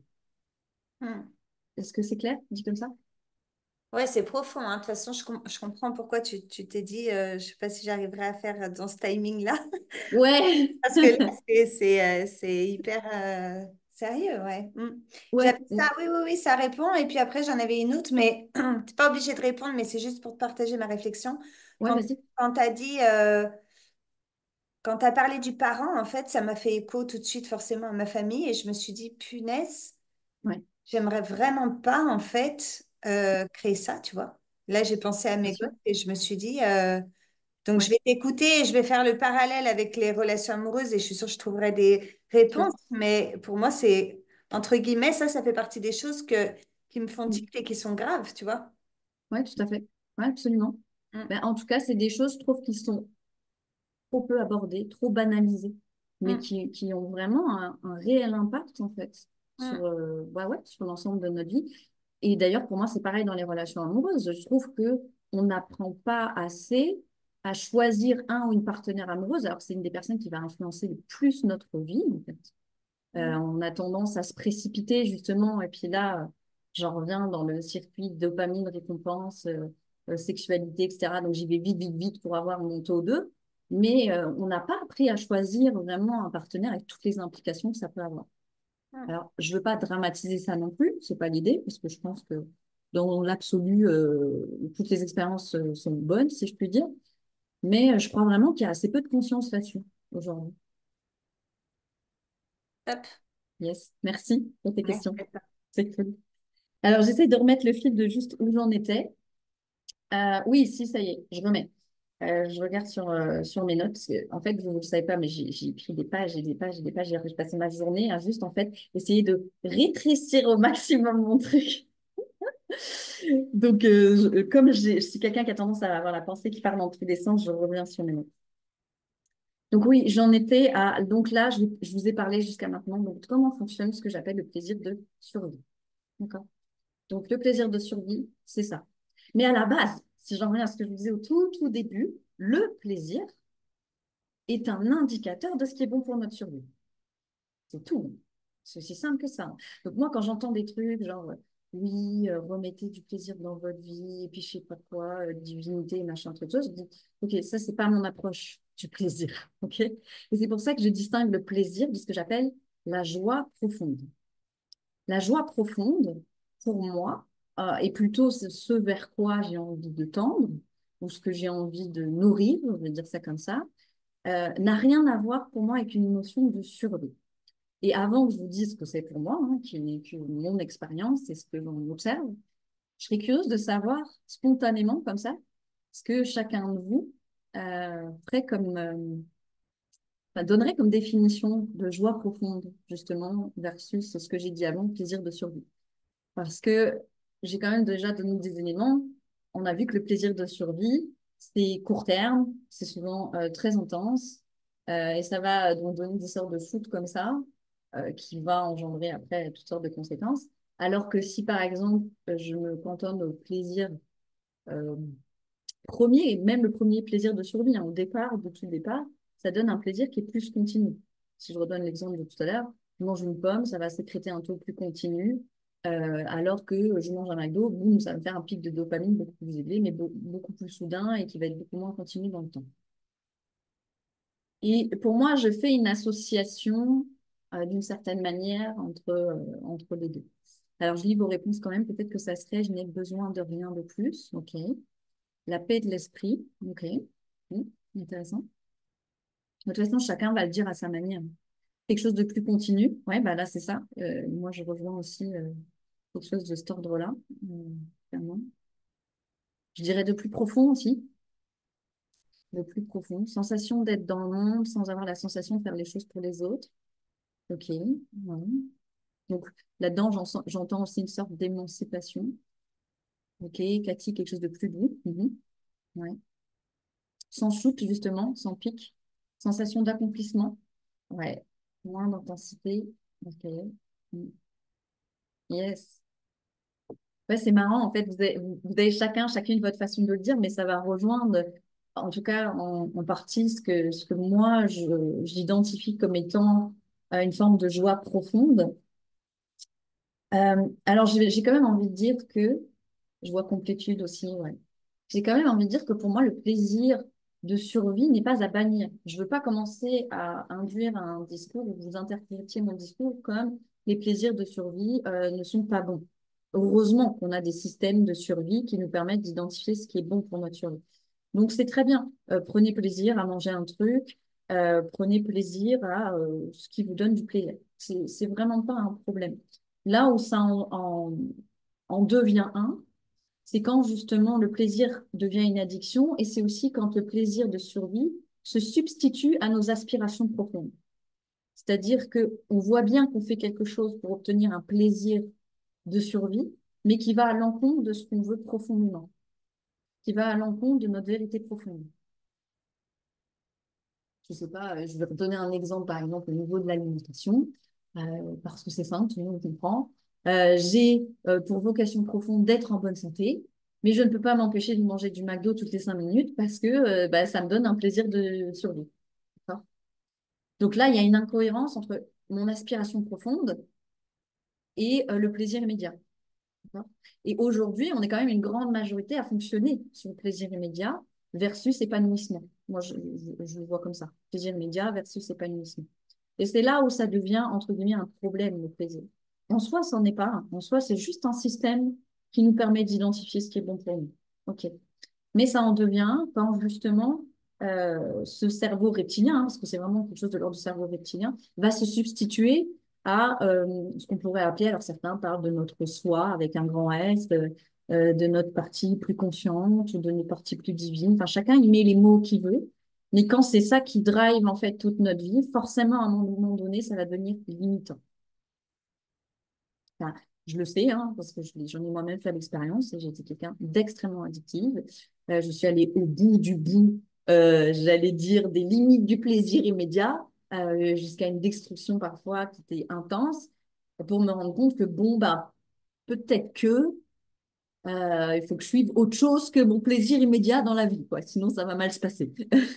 Est-ce que c'est clair, dit comme ça? Ouais, c'est profond, hein. De toute façon, je, com- je comprends pourquoi tu tu t'es dit, euh, je sais pas si j'arriverai à faire dans ce timing-là. Ouais, Parce que là, c'est c'est, euh, c'est hyper euh, sérieux, ouais. Mm. J'avais ouais, ça, oui, oui, oui, ça répond. Et puis après, j'en avais une autre, mais t'es pas obligé de répondre, mais c'est juste pour te partager ma réflexion. ouais, Quand, vas-y. quand tu as dit, euh, quand tu as parlé du parent, en fait, ça m'a fait écho tout de suite forcément à ma famille et je me suis dit, punaise, Ouais, j'aimerais vraiment pas, en fait, euh, créer ça, tu vois. Là, j'ai pensé à bien mes sûr. gosses et je me suis dit, euh, donc, je Ouais, vais t'écouter et je vais faire le parallèle avec les relations amoureuses et je suis sûre que je trouverai des sûr. réponses. Mais pour moi, c'est, entre guillemets, ça, ça fait partie des choses que, qui me font Mm. tilt et qui sont graves, tu vois. Ouais, tout à fait. Ouais, absolument. Mm, Ben, en tout cas, c'est des choses, je trouve, qui sont trop peu abordées, trop banalisées, mais mm, qui, qui ont vraiment un, un réel impact, en fait, sur, mm, euh, bah ouais, sur l'ensemble de notre vie. Et d'ailleurs, pour moi, c'est pareil dans les relations amoureuses. Je trouve que on n'apprend pas assez à choisir un ou une partenaire amoureuse, alors que c'est une des personnes qui va influencer le plus notre vie, en fait. Euh, mm, on a tendance à se précipiter, justement, et puis là, euh, j'en reviens dans le circuit dopamine, récompense, euh, euh, sexualité, et cetera. Donc, j'y vais vite, vite, vite pour avoir mon taux deux. Mais euh, on n'a pas appris à choisir vraiment un partenaire avec toutes les implications que ça peut avoir. mm. Alors, je veux pas dramatiser ça non plus, c'est pas l'idée, parce que je pense que dans l'absolu, euh, toutes les expériences euh, sont bonnes, si je puis dire. Mais euh, je crois vraiment qu'il y a assez peu de conscience là-dessus aujourd'hui. Hop. Yes, merci pour tes Ouais, questions. d'accord. C'est cool. Alors, j'essaie de remettre le fil de juste où j'en étais. Euh, oui, si, ça y est, je remets. Euh, je regarde sur, euh, sur mes notes, parce que, en fait, vous ne le savez pas, mais j'ai j'ai écrit des pages et des pages et des pages. J'ai j'ai passé ma journée à juste, en fait, essayer de rétrécir au maximum mon truc. Donc, euh, je- comme j'ai- je suis quelqu'un qui a tendance à avoir la pensée qui part dans tous les sens, je reviens sur mes notes. Donc oui, j'en étais à... Donc là, je, je vous ai parlé jusqu'à maintenant donc, de comment fonctionne ce que j'appelle le plaisir de survie. D'accord? Donc le plaisir de survie, c'est ça. Mais à la base, si j'en reviens à ce que je vous disais au tout, tout début, le plaisir est un indicateur de ce qui est bon pour notre survie. C'est tout. C'est aussi simple que ça. Donc moi, quand j'entends des trucs genre, euh, oui, euh, remettez du plaisir dans votre vie, et puis je sais pas quoi, euh, divinité, machin, truc, chose, je dis, ok, ça, c'est pas mon approche du plaisir. Ok? Et c'est pour ça que je distingue le plaisir de ce que j'appelle la joie profonde. La joie profonde, pour moi, euh, est plutôt ce, ce vers quoi j'ai envie de tendre, ou ce que j'ai envie de nourrir, on va dire ça comme ça, euh, n'a rien à voir pour moi avec une notion de survie. Et avant que je vous dise ce que c'est pour moi, hein, qui n'est que mon expérience et ce que l'on observe, je serais curieuse de savoir spontanément, comme ça, ce que chacun de vous euh, ferait comme, euh, enfin, donnerait comme définition de joie profonde, justement, versus ce que j'ai dit avant, plaisir de survie. Parce que j'ai quand même déjà donné des éléments. On a vu que le plaisir de survie, c'est court terme, c'est souvent euh, très intense, euh, et ça va donc donner des sortes de foot comme ça, euh, qui va engendrer après toutes sortes de conséquences. Alors que si par exemple je me cantonne au plaisir euh, premier, et même le premier plaisir de survie, hein, au départ, de tout départ, ça donne un plaisir qui est plus continu. Si je redonne l'exemple de tout à l'heure, je mange une pomme, ça va sécréter un taux plus continu, euh, alors que je mange un McDo, boum, ça va me faire un pic de dopamine beaucoup plus élevé, mais be- beaucoup plus soudain et qui va être beaucoup moins continu dans le temps. Et pour moi, je fais une association euh, d'une certaine manière entre, euh, entre les deux. Alors, je lis vos réponses quand même. Peut-être que ça serait, je n'ai besoin de rien de plus. OK. La paix de l'esprit. OK. Hmm, intéressant. De toute façon, chacun va le dire à sa manière. Quelque chose de plus continu. Ouais, bah là, c'est ça. Euh, moi, je rejoins aussi euh, quelque chose de cet ordre-là. Euh, clairement. Je dirais de plus profond aussi. De plus profond. Sensation d'être dans le monde sans avoir la sensation de faire les choses pour les autres. OK. Ouais. Donc là-dedans, j'en sens- j'entends aussi une sorte d'émancipation. OK. Cathy, quelque chose de plus doux. Mhm. Ouais. Sans shoot, justement, sans pic. Sensation d'accomplissement. Ouais. Moins d'intensité. OK. Mm. Yes. Ouais, c'est marrant, en fait, vous avez, vous avez chacun, chacune votre façon de le dire, mais ça va rejoindre, en tout cas, en, en partie, ce que, ce que moi, je, j'identifie comme étant euh, une forme de joie profonde. Euh, alors, j'ai j'ai quand même envie de dire que, je vois complétude aussi, ouais. J'ai quand même envie de dire que pour moi, le plaisir de survie n'est pas à bannir. Je veux pas commencer à induire un discours où vous interprétiez mon discours comme les plaisirs de survie euh, ne sont pas bons. Heureusement qu'on a des systèmes de survie qui nous permettent d'identifier ce qui est bon pour notre survie. Donc, c'est très bien. Euh, prenez plaisir à manger un truc, euh, prenez plaisir à euh, ce qui vous donne du plaisir. C'est, c'est vraiment pas un problème. Là où ça en, en, en devient un, c'est quand justement le plaisir devient une addiction et c'est aussi quand le plaisir de survie se substitue à nos aspirations profondes. C'est-à-dire que on voit bien qu'on fait quelque chose pour obtenir un plaisir de survie, mais qui va à l'encontre de ce qu'on veut profondément, qui va à l'encontre de notre vérité profonde. Je sais pas, euh, je vais redonner un exemple, par exemple, au niveau de l'alimentation, euh, parce que c'est simple, tout le monde comprend. Euh, j'ai euh, pour vocation profonde d'être en bonne santé, mais je ne peux pas m'empêcher de manger du McDo toutes les cinq minutes parce que euh, bah, ça me donne un plaisir de survie. D'accord. Donc là, il y a une incohérence entre mon aspiration profonde et euh, le plaisir immédiat. D'accord. Et aujourd'hui, on est quand même une grande majorité à fonctionner sur le plaisir immédiat versus épanouissement. Moi, je, je, je le vois comme ça. Plaisir immédiat versus épanouissement. Et c'est là où ça devient, entre guillemets, un problème, le plaisir. En soi, c'en est pas un. En soi, c'est juste un système qui nous permet d'identifier ce qui est bon pour nous. OK. Mais ça en devient un quand, justement, euh, ce cerveau reptilien, hein, parce que c'est vraiment quelque chose de l'ordre du cerveau reptilien, va se substituer à euh, ce qu'on pourrait appeler, alors certains parlent de notre soi avec un grand S, de, euh, de notre partie plus consciente ou de notre partie plus divine. Enfin, chacun y met les mots qu'il veut. Mais quand c'est ça qui drive en fait toute notre vie, forcément à un moment donné, ça va devenir limitant. Enfin, Je le sais, hein, parce que je l'ai- j'en ai moi-même fait l'expérience et j'ai été quelqu'un d'extrêmement addictive. Euh, je suis allée au bout du bout, euh, j'allais dire des limites du plaisir immédiat, euh, jusqu'à une destruction parfois qui était intense, pour me rendre compte que bon, bah, peut-être que euh, il faut que je suive autre chose que mon plaisir immédiat dans la vie, quoi. Sinon, ça va mal se passer.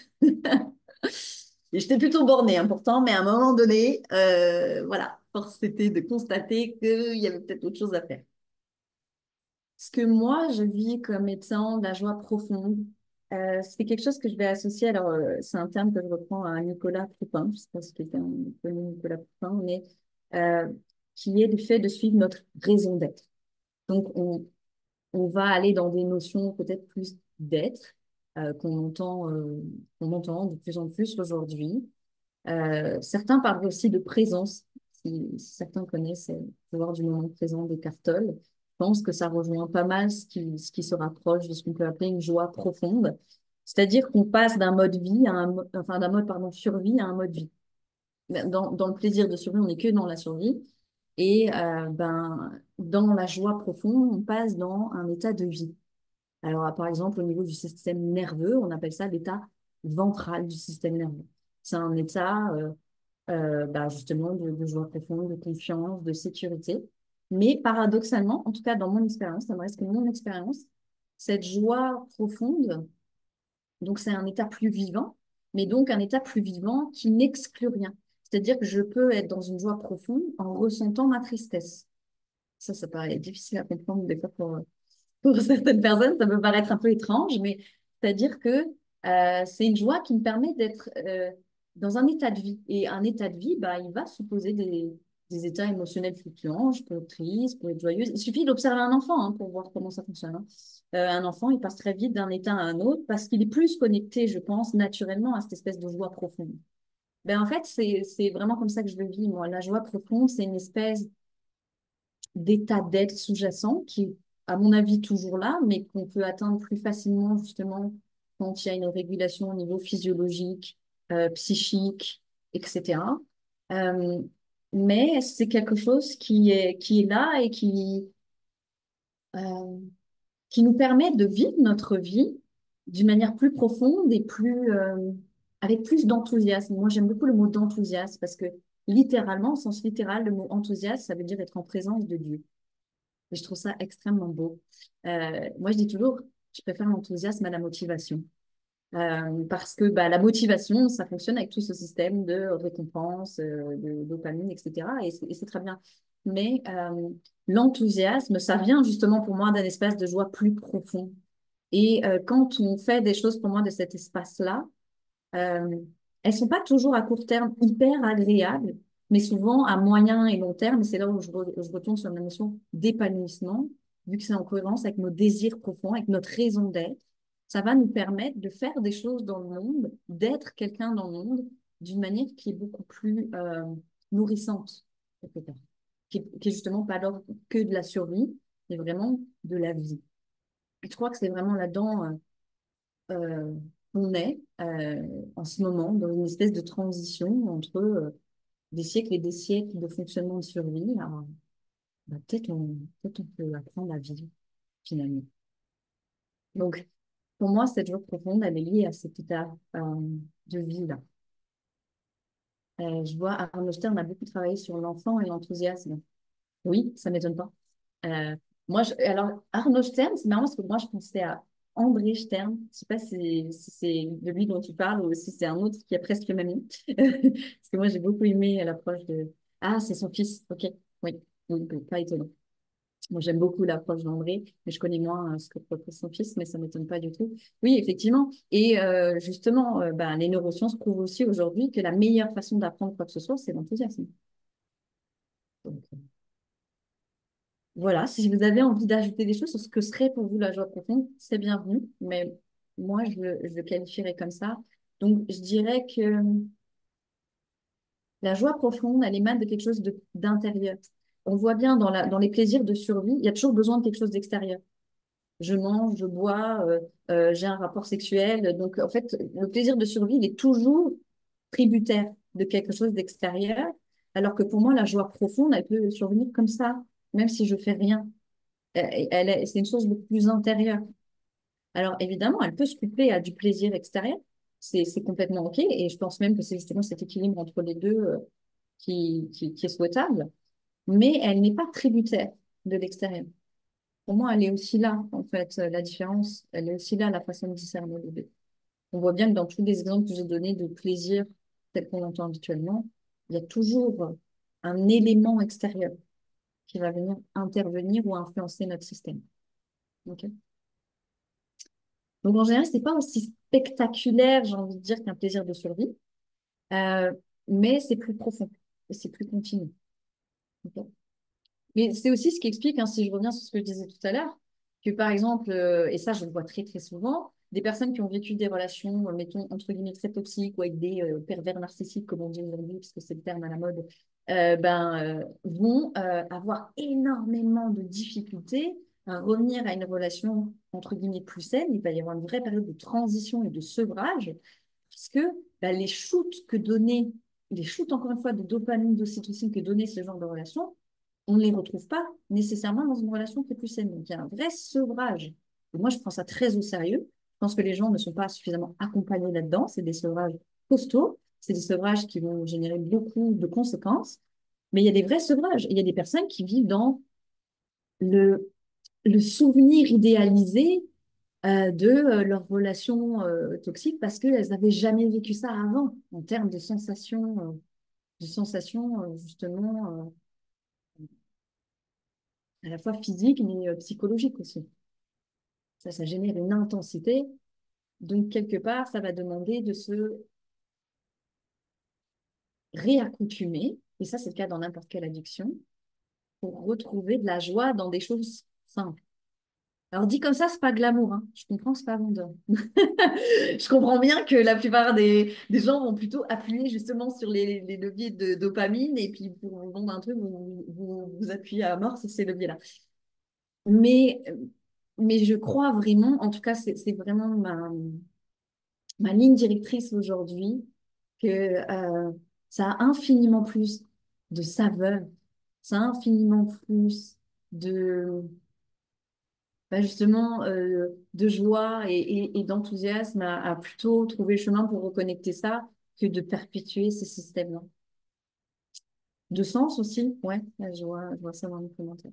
Et j'étais plutôt bornée, hein, pourtant, mais à un moment donné, euh, voilà, force c'était de constater qu'il y avait peut-être autre chose à faire. Ce que moi, je vis comme étant de la joie profonde, euh, c'est quelque chose que je vais associer. Alors, euh, c'est un terme que je reprends à Nicolas Poupin. Je ne sais pas si quelqu'un connaît Nicolas Poupin, mais euh, qui est le fait de suivre notre raison d'être. Donc, on, on va aller dans des notions peut-être plus d'être, euh, qu'on entend, euh, qu'on entend de plus en plus aujourd'hui. Euh, certains parlent aussi de présence. Si, si certains connaissent euh, le pouvoir du moment présent d'Eckhart Tolle, je pense que ça rejoint pas mal ce qui, ce qui se rapproche de ce qu'on peut appeler une joie profonde. C'est-à-dire qu'on passe d'un mode vie à un, mo- enfin d'un mode pardon survie à un mode vie. Dans, dans le plaisir de survie, on n'est que dans la survie. Et euh, ben, dans la joie profonde, on passe dans un état de vie. Alors, par exemple, au niveau du système nerveux, on appelle ça l'état ventral du système nerveux. C'est un état euh, euh, bah, justement de, de joie profonde, de confiance, de sécurité. Mais paradoxalement, en tout cas dans mon expérience, ça me reste que mon expérience, cette joie profonde, donc c'est un état plus vivant, mais donc un état plus vivant qui n'exclut rien. C'est-à-dire que je peux être dans une joie profonde en ressentant ma tristesse. Ça, ça paraît difficile à comprendre des fois pour, pour certaines personnes, ça peut paraître un peu étrange, mais c'est-à-dire que euh, c'est une joie qui me permet d'être euh, dans un état de vie. Et un état de vie, bah, il va supposer des, des états émotionnels fluctuants. Je peux être triste, je peux être joyeuse. Il suffit d'observer un enfant hein, pour voir comment ça fonctionne. Hein. Euh, un enfant, il passe très vite d'un état à un autre parce qu'il est plus connecté, je pense, naturellement à cette espèce de joie profonde. Ben, en fait, c'est, c'est vraiment comme ça que je le vis, moi. La joie profonde, c'est une espèce d'état d'être sous-jacent qui est, à mon avis, toujours là, mais qu'on peut atteindre plus facilement, justement, quand il y a une régulation au niveau physiologique, euh, psychique, et cetera. Euh, mais c'est quelque chose qui est, qui est là et qui, euh, qui nous permet de vivre notre vie d'une manière plus profonde et plus, euh, avec plus d'enthousiasme. Moi, j'aime beaucoup le mot d'enthousiasme parce que littéralement, au sens littéral, le mot enthousiasme, ça veut dire être en présence de Dieu. Et je trouve ça extrêmement beau. Euh, moi, je dis toujours, je préfère l'enthousiasme à la motivation. Euh, parce que bah, la motivation, ça fonctionne avec tout ce système de récompense, euh, de dopamine, et cetera. Et c'est et c'est très bien. Mais euh, l'enthousiasme, ça vient justement pour moi d'un espace de joie plus profond. Et euh, quand on fait des choses pour moi de cet espace-là, euh, elles sont pas toujours à court terme hyper agréables, mais souvent à moyen et long terme. Et c'est là où je, re- je retourne sur la notion d'épanouissement, vu que c'est en cohérence avec nos désirs profonds, avec notre raison d'être. Ça va nous permettre de faire des choses dans le monde, d'être quelqu'un dans le monde d'une manière qui est beaucoup plus euh, nourrissante, quelque part. Qui est, qui est justement pas l'ordre que de la survie, mais vraiment de la vie. Et je crois que c'est vraiment là-dedans euh, euh, on est euh, en ce moment dans une espèce de transition entre euh, des siècles et des siècles de fonctionnement de survie. Alors, bah, peut-être on, peut-être on peut apprendre à vivre finalement. Donc, pour moi, cette joie profonde, elle est liée à cet état euh, de vie-là. Euh, je vois Arnaud Stern a beaucoup travaillé sur l'enfant et l'enthousiasme. Oui, ça m'étonne pas. Euh, moi, je, alors, Arnaud Stern, c'est marrant parce que moi, je pensais à André Stern. Je sais pas si, si c'est de lui dont tu parles ou si c'est un autre qui a presque le même nom. Parce que moi, j'ai beaucoup aimé l'approche de... Ah, c'est son fils. Ok, oui. Donc, euh, pas étonnant. Moi, j'aime beaucoup l'approche d'André, mais je connais moins euh, ce que propose son fils, mais ça m'étonne pas du tout. Oui, effectivement. Et euh, justement, euh, ben, les neurosciences prouvent aussi aujourd'hui que la meilleure façon d'apprendre quoi que ce soit, c'est l'enthousiasme. Donc, voilà, si vous avez envie d'ajouter des choses sur ce que serait pour vous la joie profonde, c'est bienvenu. Mais moi, je le, je le qualifierais comme ça. Donc, je dirais que la joie profonde, elle émane de quelque chose de, d'intérieur. On voit bien dans la, dans les plaisirs de survie, il y a toujours besoin de quelque chose d'extérieur. Je mange, je bois, euh, euh, j'ai un rapport sexuel. Donc, en fait, le plaisir de survie, il est toujours tributaire de quelque chose d'extérieur. Alors que pour moi, la joie profonde, elle peut survenir comme ça, même si je fais rien. Elle, elle est- c'est une source beaucoup plus intérieure. Alors évidemment, elle peut se coupler à du plaisir extérieur. C'est, c'est complètement OK. Et je pense même que c'est justement cet équilibre entre les deux euh, qui, qui, qui est souhaitable. Mais elle n'est pas tributaire de l'extérieur. Pour moi, elle est aussi là, en fait, euh, la différence. Elle est aussi là, la façon de discerner les deux. On voit bien que dans tous les exemples que j'ai donnés de plaisir tel qu'on l'entend habituellement, il y a toujours un élément extérieur qui va venir intervenir ou influencer notre système. OK. Donc, en général, c'est pas aussi spectaculaire, j'ai envie de dire, qu'un plaisir de survie, euh, mais c'est plus profond et c'est plus continu. OK. Mais c'est aussi ce qui explique, hein, si je reviens sur ce que je disais tout à l'heure, que par exemple, euh, et ça je le vois très très souvent, des personnes qui ont vécu des relations, euh, mettons, entre guillemets, très toxiques ou avec des euh, pervers narcissiques, comme on dit aujourd'hui, parce que c'est le terme à la mode, euh, ben, euh, vont euh, avoir énormément de difficultés à revenir à une relation, entre guillemets, plus saine. Il va y avoir une vraie période de transition et de sevrage, parce que ben, les shoots que donnait, les shoots, encore une fois, de dopamine, d'ocytocine que donnait ce genre de relation, on ne les retrouve pas nécessairement dans une relation qui est plus saine. Donc, il y a un vrai sevrage. Et moi, je prends ça très au sérieux. Je pense que les gens ne sont pas suffisamment accompagnés là-dedans. C'est des sevrages costauds. C'est des sevrages qui vont générer beaucoup de conséquences. Mais il y a des vrais sevrages. Et il y a des personnes qui vivent dans le, le souvenir idéalisé euh, de euh, leur relation euh, toxique parce qu'elles n'avaient jamais vécu ça avant, en termes de sensations, euh, de sensations euh, justement, euh, à la fois physiques mais euh, psychologiques aussi. Ça, ça génère une intensité. Donc, quelque part, ça va demander de se réaccoutumer, et ça, c'est le cas dans n'importe quelle addiction, pour retrouver de la joie dans des choses simples. Alors, dit comme ça, c'est pas glamour, hein. Je comprends que c'est pas vendeur. Je comprends bien que la plupart des, des gens vont plutôt appuyer justement sur les, les leviers de dopamine, et puis pour vous vendre un truc, vous vous, vous appuyez à mort sur ces leviers-là. Mais, mais je crois vraiment, en tout cas, c'est c'est vraiment ma, ma ligne directrice aujourd'hui, que euh, ça a infiniment plus de saveur, ça a infiniment plus de, bah, justement, euh, de joie et, et, et d'enthousiasme à, à plutôt trouver le chemin pour reconnecter ça que de perpétuer ces systèmes-là. De sens aussi, ouais, là, je vois, je vois ça dans les commentaires.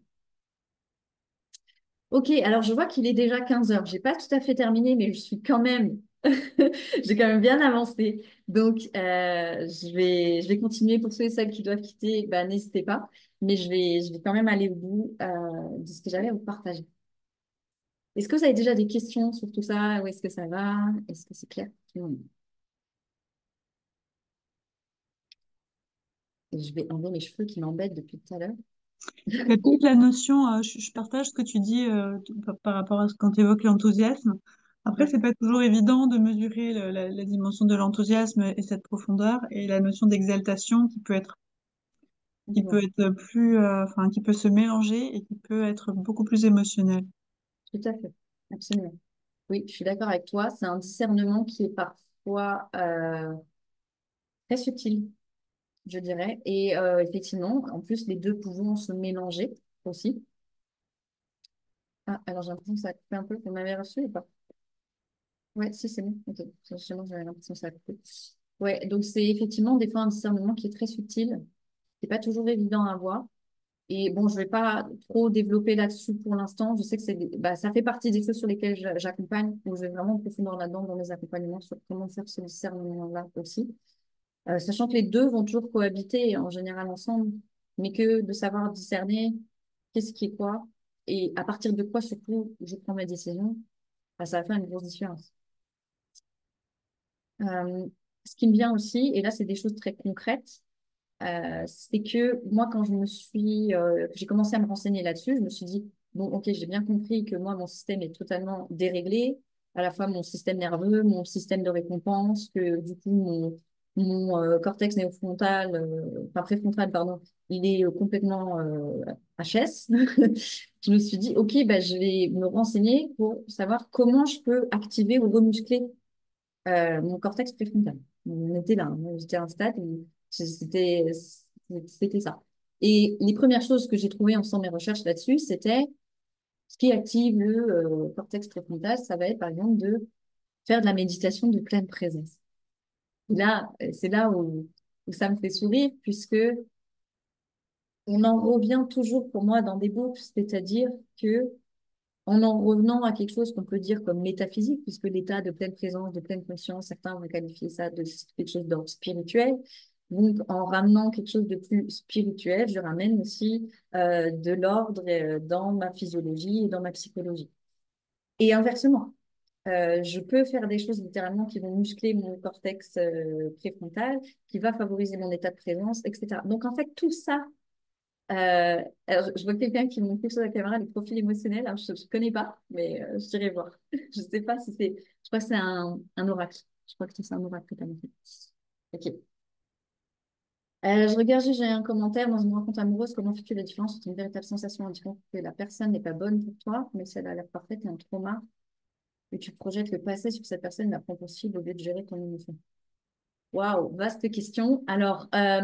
Ok, alors je vois qu'il est déjà quinze heures. J'ai pas tout à fait terminé, mais je suis quand même, j'ai quand même bien avancé. Donc, euh, je vais, je vais continuer. Pour ceux et celles qui doivent quitter, bah, n'hésitez pas. Mais je vais, je vais quand même aller au bout euh, de ce que j'avais à vous partager. Est-ce que vous avez déjà des questions sur tout ça? Où est-ce que ça va? Est-ce que c'est clair pour tout le monde? Et je vais enlever mes cheveux qui m'embêtent depuis tout à l'heure. Il y a peut-être la notion, euh, je, je partage ce que tu dis euh, par, par rapport à ce quand tu évoques l'enthousiasme. Après, Ouais, c'est pas toujours évident de mesurer le- la, la dimension de l'enthousiasme et cette profondeur et la notion d'exaltation qui peut être qui peut dis-moi. être plus, euh, enfin, qui peut se mélanger et qui peut être beaucoup plus émotionnelle. Tout à fait, absolument. Oui, je suis d'accord avec toi. C'est un discernement qui est parfois euh, très subtil, je dirais. Et euh, effectivement, en plus, les deux pouvons se mélanger aussi. Ah, alors j'ai l'impression que ça a coupé un peu. Vous m'avez reçu ou pas? Ouais, si, c'est bon. Ok. Justement, j'avais l'impression que ça a coupé. Ouais, donc c'est effectivement des fois un discernement qui est très subtil, qui n'est pas toujours évident à avoir. Et bon, je vais pas trop développer là-dessus pour l'instant. Je sais que c'est, des- bah, ça fait partie des choses sur lesquelles j'a- j'accompagne, où je vais vraiment en profondeur là-dedans dans mes accompagnements sur comment faire ce discernement-là aussi. Euh, sachant que les deux vont toujours cohabiter en général ensemble, mais que de savoir discerner qu'est-ce qui est quoi et à partir de quoi surtout je prends mes décisions, bah, ça va faire une grosse différence. Euh, Ce qui me vient aussi, et là c'est des choses très concrètes, euh, c'est que moi quand je me suis, euh, j'ai commencé à me renseigner là-dessus, je me suis dit, bon ok, j'ai bien compris que moi mon système est totalement déréglé, à la fois mon système nerveux, mon système de récompense, que du coup mon, mon euh, cortex néofrontal, euh, enfin préfrontal, pardon, il est euh, complètement euh, H S. Je me suis dit, ok, bah, je vais me renseigner pour savoir comment je peux activer ou remuscler euh, mon cortex préfrontal. On était là, hein. J'étais à un stade où c'était c'était ça. Et les premières choses que j'ai trouvées en faisant mes recherches là-dessus, c'était ce qui active le euh, cortex préfrontal, ça va être par exemple de faire de la méditation de pleine présence. Et là, euh, c'est là où, où ça me fait sourire, puisque on en revient toujours pour moi dans des boucles, c'est-à-dire que en en revenant à quelque chose qu'on peut dire comme métaphysique, puisque l'état de pleine présence, de pleine conscience, certains vont qualifier ça de quelque chose d'ordre spirituel. Donc, en ramenant quelque chose de plus spirituel, je ramène aussi euh, de l'ordre euh, dans ma physiologie et dans ma psychologie. Et inversement, euh, je peux faire des choses littéralement qui vont muscler mon cortex euh, préfrontal, qui va favoriser mon état de présence, et cetera. Donc, en fait, tout ça, euh, alors, je vois quelqu'un qui montre quelque chose à la caméra, les profils émotionnels. Alors, je ne connais pas, mais euh, je dirais voir. Je ne sais pas si c'est. Je crois que c'est un, un oracle. Je crois que c'est un oracle que tu as montré. Ok. Euh, je regarde, j'ai un commentaire dans une rencontre amoureuse. Comment fais-tu la différence entre une véritable sensation indiquant que la personne n'est pas bonne pour toi, mais celle a l'air parfaite et un trauma, et tu projettes le passé sur cette personne, la prend possible au lieu de gérer ton émotion? Waouh, vaste question. Alors, euh,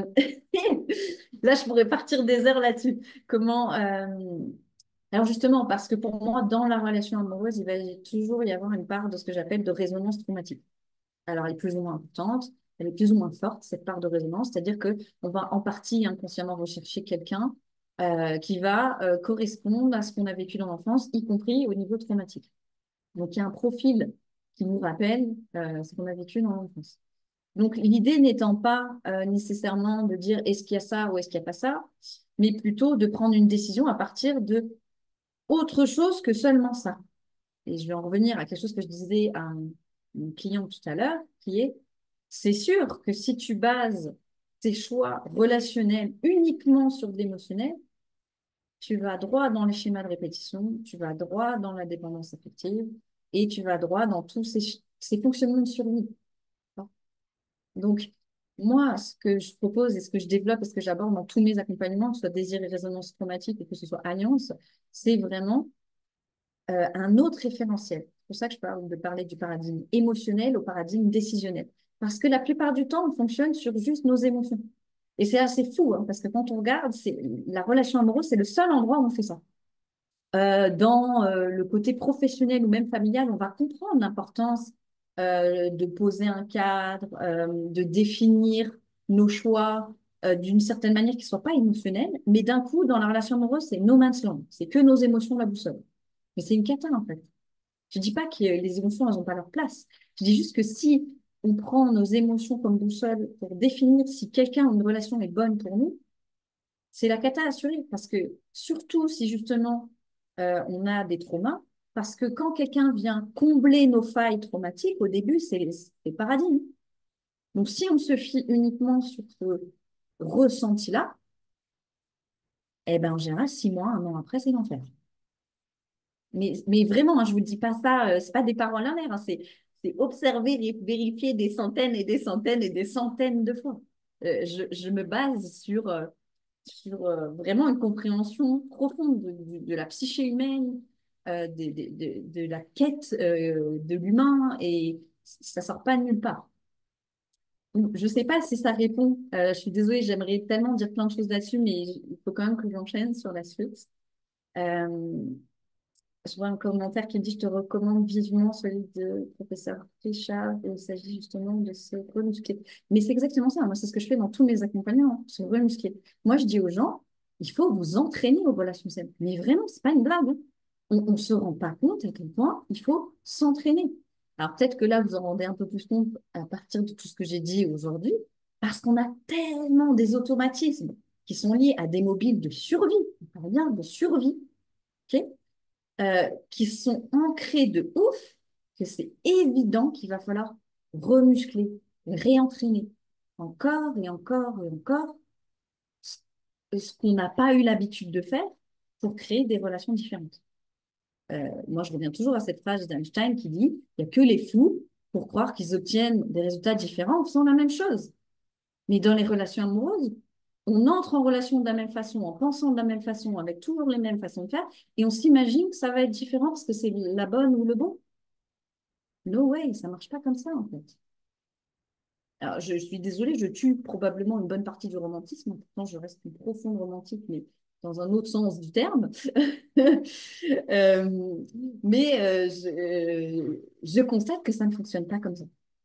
là, je pourrais partir des heures là-dessus. Comment. euh, Alors, justement, parce que pour moi, dans la relation amoureuse, il va y- toujours y avoir une part de ce que j'appelle de résonance traumatique. Alors, elle est plus ou moins importante, elle est plus ou moins forte, cette part de résonance, c'est-à-dire qu'on va en partie inconsciemment rechercher quelqu'un euh, qui va euh, correspondre à ce qu'on a vécu dans l'enfance, y compris au niveau traumatique. Donc, il y a un profil qui nous rappelle euh, ce qu'on a vécu dans l'enfance. Donc, l'idée n'étant pas euh, nécessairement de dire est-ce qu'il y a ça ou est-ce qu'il n'y a pas ça, mais plutôt de prendre une décision à partir de autre chose que seulement ça. Et je vais en revenir à quelque chose que je disais à un, un client tout à l'heure, qui est, c'est sûr que si tu bases tes choix relationnels uniquement sur de l'émotionnel, tu vas droit dans les schémas de répétition, tu vas droit dans la dépendance affective et tu vas droit dans tous ces, ces fonctionnements de survie. Donc, moi, ce que je propose et ce que je développe et ce que j'aborde dans tous mes accompagnements, que ce soit désir et résonance traumatique et que ce soit alliance, c'est vraiment euh, un autre référentiel. C'est pour ça que je parle de parler du paradigme émotionnel au paradigme décisionnel. Parce que la plupart du temps, on fonctionne sur juste nos émotions. Et c'est assez fou, hein, parce que quand on regarde, c'est, la relation amoureuse, c'est le seul endroit où on fait ça. Euh, dans euh, le côté professionnel ou même familial, on va comprendre l'importance euh, de poser un cadre, euh, de définir nos choix euh, d'une certaine manière qui ne soit pas émotionnelle. Mais d'un coup, dans la relation amoureuse, c'est no man's land. C'est que nos émotions la boussole. Mais c'est une cata, en fait. Je ne dis pas que les émotions, elles n'ont pas leur place. Je dis juste que si on prend nos émotions comme boussole pour définir si quelqu'un ou une relation est bonne pour nous, c'est la cata assurée. Parce que surtout si justement euh, on a des traumas, parce que quand quelqu'un vient combler nos failles traumatiques, au début, c'est c'est paradis. Hein. Donc si on se fie uniquement sur ce ressenti-là, eh ben, en général, six mois, un an après, c'est l'enfer. Mais, mais vraiment, hein, je vous dis pas ça, euh, c'est pas des paroles en l'air, hein, c'est c'est observer et vérifier des centaines et des centaines et des centaines de fois. Euh, je, je me base sur, euh, sur euh, vraiment une compréhension profonde de, de, de la psyché humaine, euh, de, de, de, de la quête euh, de l'humain, et ça sort pas de nulle part. Donc, je sais pas si ça répond. Euh, je suis désolée, j'aimerais tellement dire plein de choses là-dessus, mais il faut quand même que j'enchaîne sur la suite. Euh, Je vois un commentaire qui me dit: je te recommande vivement celui de professeur Richard. Et il s'agit justement de se remuscler. Mais c'est exactement ça. Moi, c'est ce que je fais dans tous mes accompagnements, hein, se remuscler. Moi, je dis aux gens, il faut vous entraîner aux relations saines. Mais vraiment, c'est pas une blague. Hein. On ne se rend pas compte à quel point il faut s'entraîner. Alors peut-être que là, vous en rendez un peu plus compte à partir de tout ce que j'ai dit aujourd'hui, parce qu'on a tellement des automatismes qui sont liés à des mobiles de survie. On parle bien de survie. Ok. Euh, qui sont ancrés de ouf, que c'est évident qu'il va falloir remuscler, réentraîner encore et encore et encore ce ce qu'on n'a pas eu l'habitude de faire pour créer des relations différentes. Euh, moi, je reviens toujours à cette phrase d'Einstein qui dit: il n'y a que les fous pour croire qu'ils obtiennent des résultats différents en faisant la même chose. Mais dans les relations amoureuses, on entre en relation de la même façon, en pensant de la même façon, avec toujours les mêmes façons de faire, et on s'imagine que ça va être différent parce que c'est la bonne ou le bon. No way, ça marche pas comme ça en fait. Alors, je, je suis désolée, je tue probablement une bonne partie du romantisme. Pourtant, je reste une profonde romantique, mais dans un autre sens du terme. Euh, mais euh, je, je constate que ça ne fonctionne pas comme ça.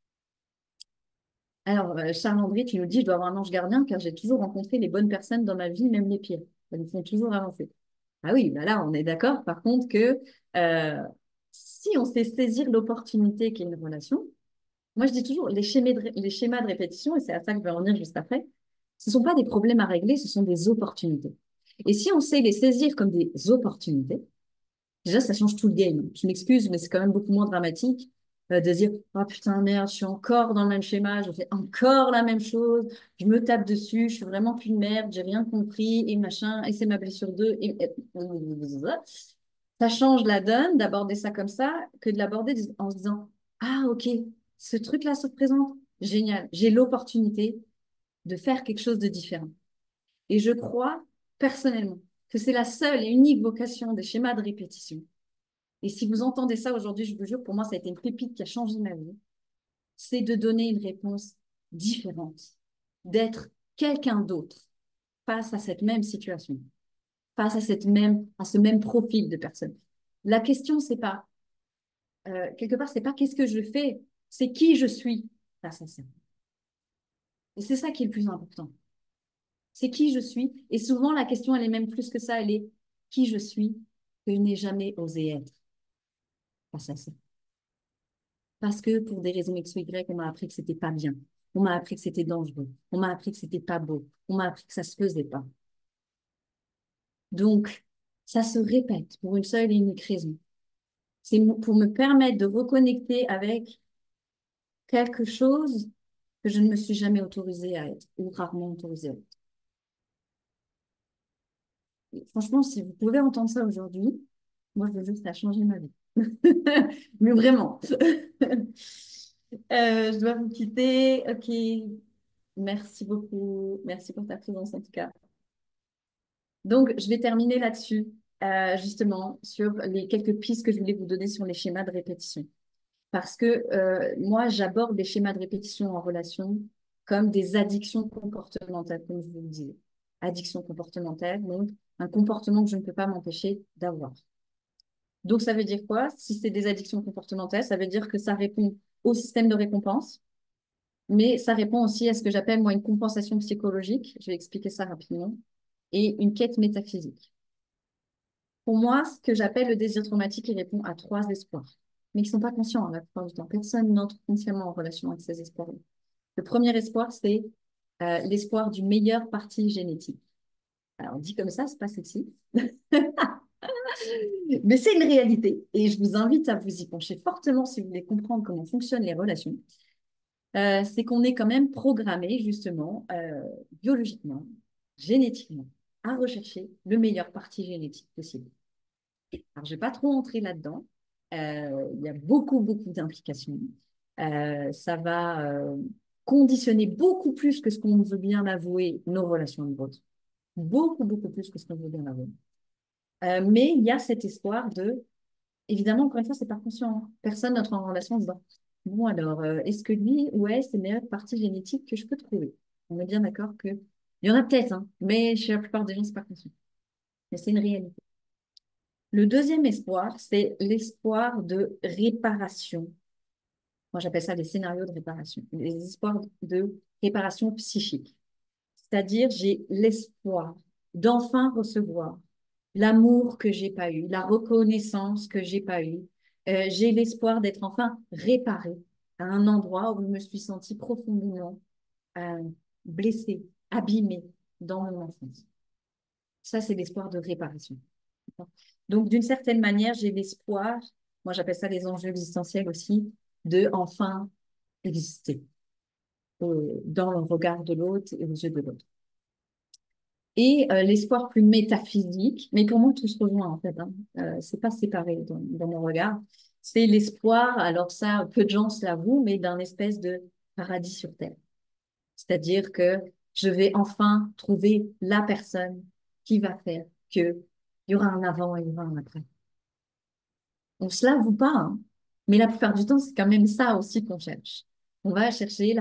Alors, euh, Charles-André, tu nous dis, je dois avoir un ange gardien car j'ai toujours rencontré les bonnes personnes dans ma vie, même les pires. Elles me font toujours avancer. Ah oui, bah là, on est d'accord, par contre, que euh, si on sait saisir l'opportunité qu'est une relation, moi je dis toujours, les schémas de, ré- les schémas de répétition, et c'est à ça que je vais en venir juste après, ce ne sont pas des problèmes à régler, ce sont des opportunités. Et si on sait les saisir comme des opportunités, déjà, ça change tout le game. Je m'excuse, mais c'est quand même beaucoup moins dramatique euh, de dire, oh putain, merde, je suis encore dans le même schéma, je fais encore la même chose, je me tape dessus, je suis vraiment qu'une merde, j'ai rien compris, et machin, et c'est ma blessure deux. Et... et- Ça change la donne d'aborder ça comme ça que de l'aborder en se disant, ah ok, ce truc-là se présente, génial, j'ai l'opportunité de faire quelque chose de différent. Et je crois personnellement que c'est la seule et unique vocation des schémas de répétition. Et si vous entendez ça aujourd'hui, je vous jure, pour moi, ça a été une pépite qui a changé ma vie. C'est de donner une réponse différente, d'être quelqu'un d'autre face à cette même situation, face à, cette même, à ce même profil de personne. La question, c'est pas, euh, quelque part, c'est pas qu'est-ce que je fais, c'est qui je suis face à ça. Et c'est ça qui est le plus important. C'est qui je suis. Et souvent, la question, elle est même plus que ça, elle est qui je suis que je n'ai jamais osé être face à ça. Parce que pour des raisons X ou Y, on m'a appris que c'était pas bien. On m'a appris que c'était dangereux. On m'a appris que c'était pas beau. On m'a appris que ça se faisait pas. Donc, ça se répète pour une seule et unique raison. C'est pour me permettre de reconnecter avec quelque chose que je ne me suis jamais autorisée à être ou rarement autorisée à être. Et franchement, si vous pouvez entendre ça aujourd'hui, moi, je veux juste que ça a changé ma vie. Mais vraiment. Euh, je dois vous quitter. Ok. Merci beaucoup. Merci pour ta présence en tout cas. Donc, je vais terminer là-dessus, euh, justement, sur les quelques pistes que je voulais vous donner sur les schémas de répétition. Parce que euh, moi, j'aborde les schémas de répétition en relation comme des addictions comportementales, comme je vous le disais. Addiction comportementale, donc un comportement que je ne peux pas m'empêcher d'avoir. Donc, ça veut dire quoi? Si c'est des addictions comportementales, ça veut dire que ça répond au système de récompense, mais ça répond aussi à ce que j'appelle, moi, une compensation psychologique. Je vais expliquer ça rapidement. Et une quête métaphysique. Pour moi, ce que j'appelle le désir traumatique, il répond à trois espoirs, mais qui ne sont pas conscients hein, la plupart du temps. Personne n'entre consciemment en relation avec ces espoirs. Le premier espoir, c'est euh, l'espoir d'une meilleure partie génétique. Alors, dit comme ça, c'est pas sexy, mais c'est une réalité. Et je vous invite à vous y pencher fortement si vous voulez comprendre comment fonctionnent les relations. Euh, c'est qu'on est quand même programmé, justement, euh, biologiquement, génétiquement, à rechercher le meilleur parti génétique possible. Alors, je ne vais pas trop entrer là-dedans. Euh, il y a beaucoup, beaucoup d'implications. Euh, ça va euh, conditionner beaucoup plus que ce qu'on veut bien avouer nos relations amoureuses. Beaucoup, beaucoup plus que ce qu'on veut bien avouer. Euh, mais il y a cet espoir de, évidemment, encore une fois, c'est pas conscient. Hein. Personne n'entre en relation en se disant, bon alors, euh, est-ce que lui ou elle, c'est la meilleure partie génétique que je peux trouver? On est bien d'accord que, il y en a peut-être, hein, mais chez la plupart des gens, c'est pas conscient. Mais c'est une réalité. Le deuxième espoir, c'est l'espoir de réparation. Moi, j'appelle ça les scénarios de réparation, les espoirs de réparation psychique. C'est-à-dire, j'ai l'espoir d'enfin recevoir l'amour que j'ai pas eu, la reconnaissance que j'ai pas eu. Euh, j'ai l'espoir d'être enfin réparée à un endroit où je me suis sentie profondément euh, blessée, abîmée dans mon enfance. Ça, c'est l'espoir de réparation. Donc, d'une certaine manière, j'ai l'espoir, moi j'appelle ça les enjeux existentiels aussi, de enfin exister euh, dans le regard de l'autre et aux yeux de l'autre. Et euh, l'espoir plus métaphysique, mais pour moi tout se rejoint en fait, hein. Euh, c'est pas séparé dans, dans mon regard. C'est l'espoir, alors ça, peu de gens se l'avouent, mais d'un espèce de paradis sur terre. C'est-à-dire que je vais enfin trouver la personne qui va faire que il y aura un avant et il y aura un après. On se l'avoue pas, hein. Mais la plupart du temps, c'est quand même ça aussi qu'on cherche. On va chercher la,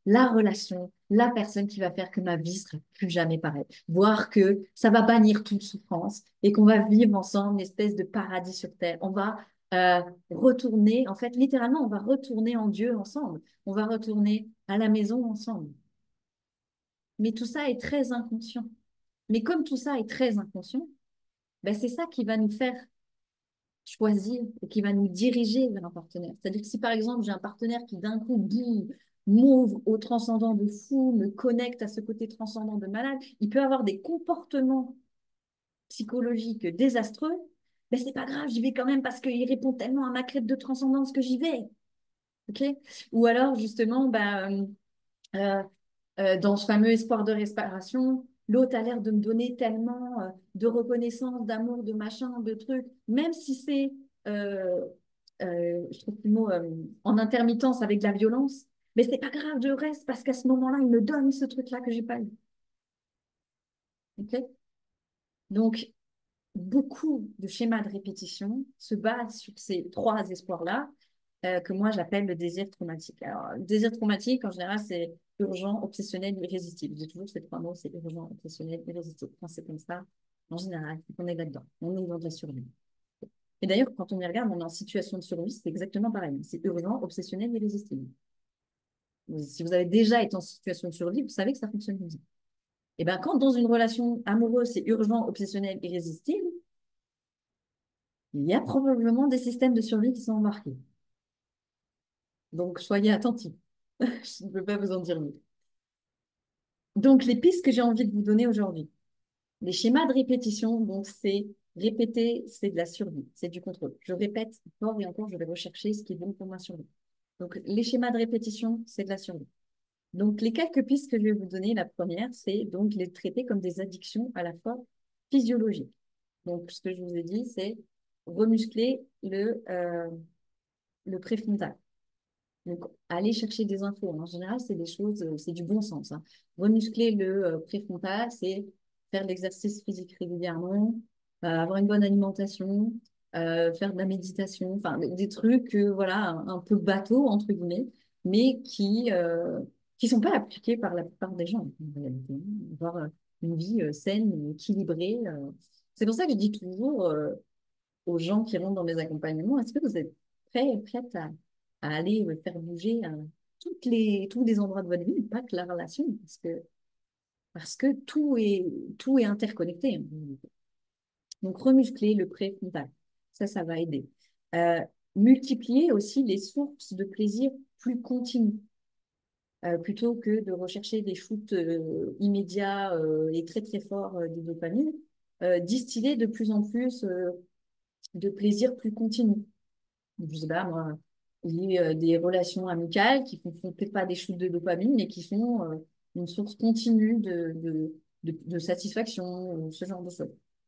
la relation, la personne qui va faire que ma vie sera plus jamais pareille. Voir que ça va bannir toute souffrance et qu'on va vivre ensemble une espèce de paradis sur terre. On va euh, retourner, en fait, littéralement, on va retourner en Dieu ensemble. On va retourner à la maison ensemble. Mais tout ça est très inconscient. Mais comme tout ça est très inconscient, ben c'est ça qui va nous faire choisir et qui va nous diriger vers un partenaire. C'est-à-dire que si par exemple j'ai un partenaire qui d'un coup boum, m'ouvre au transcendant de fou, me connecte à ce côté transcendant de malade, il peut avoir des comportements psychologiques désastreux, mais c'est pas grave, j'y vais quand même parce qu'il répond tellement à ma quête de transcendance que j'y vais. Ok. Ou alors justement, bah, euh, euh, dans ce fameux espoir de respiration, l'autre a l'air de me donner tellement euh, de reconnaissance, d'amour, de machin, de trucs, même si c'est, euh, euh, je trouve le mot, euh, en intermittence avec de la violence, mais c'est pas grave, je reste parce qu'à ce moment-là, il me donne ce truc-là que j'ai pas eu. Okay. Donc, beaucoup de schémas de répétition se basent sur ces trois espoirs-là, euh, que moi j'appelle le désir traumatique. Alors, le désir traumatique, en général, c'est urgent, obsessionnel, irrésistible. J'ai toujours ces trois mots, c'est urgent, obsessionnel, irrésistible. Quand c'est comme ça, en général, on est là-dedans. On est dans de la survie. Et d'ailleurs, quand on y regarde, on est en situation de survie, c'est exactement pareil. C'est urgent, obsessionnel, irrésistible. Si vous avez déjà été en situation de survie, vous savez que ça fonctionne comme ça. Et bien, quand dans une relation amoureuse, c'est urgent, obsessionnel, irrésistible, il y a probablement des systèmes de survie qui sont embarqués. Donc, soyez attentifs. Je ne peux pas vous en dire mieux. Donc, les pistes que j'ai envie de vous donner aujourd'hui. Les schémas de répétition, donc c'est répéter, c'est de la survie, c'est du contrôle. Je répète encore et encore, je vais rechercher ce qui est bon pour ma survie. Donc, les schémas de répétition, c'est de la survie. Donc, les quelques pistes que je vais vous donner, la première, c'est donc les traiter comme des addictions à la fois physiologiques. Donc, ce que je vous ai dit, c'est remuscler le, euh, le préfrontal. Donc, aller chercher des infos. En général, c'est des choses, euh, c'est du bon sens. Hein. Remuscler le euh, préfrontal, c'est faire de l'exercice physique régulièrement, euh, avoir une bonne alimentation, euh, faire de la méditation, enfin, des, des trucs, euh, voilà, un, un peu bateau, entre guillemets, mais qui euh, qui sont pas appliqués par la plupart des gens, en réalité. Avoir euh, une vie euh, saine, équilibrée. euh. C'est pour ça que je dis toujours euh, aux gens qui rentrent dans mes accompagnements, est-ce que vous êtes prêts, prêtes à, à aller euh, faire bouger euh, toutes les, tous les endroits de votre vie, pas que la relation, parce que, parce que tout est, tout est interconnecté. Donc, remuscler le préfrontal, ça, ça va aider. Euh, multiplier aussi les sources de plaisir plus continues. Euh, plutôt que de rechercher des shoots euh, immédiats euh, et très très forts euh, de dopamine, euh, distiller de plus en plus euh, de plaisir plus continu. Je sais pas, moi, il y a euh, des relations amicales qui font, font peut-être pas des shoots de dopamine, mais qui sont euh, une source continue de, de, de, de satisfaction, ce genre de choses.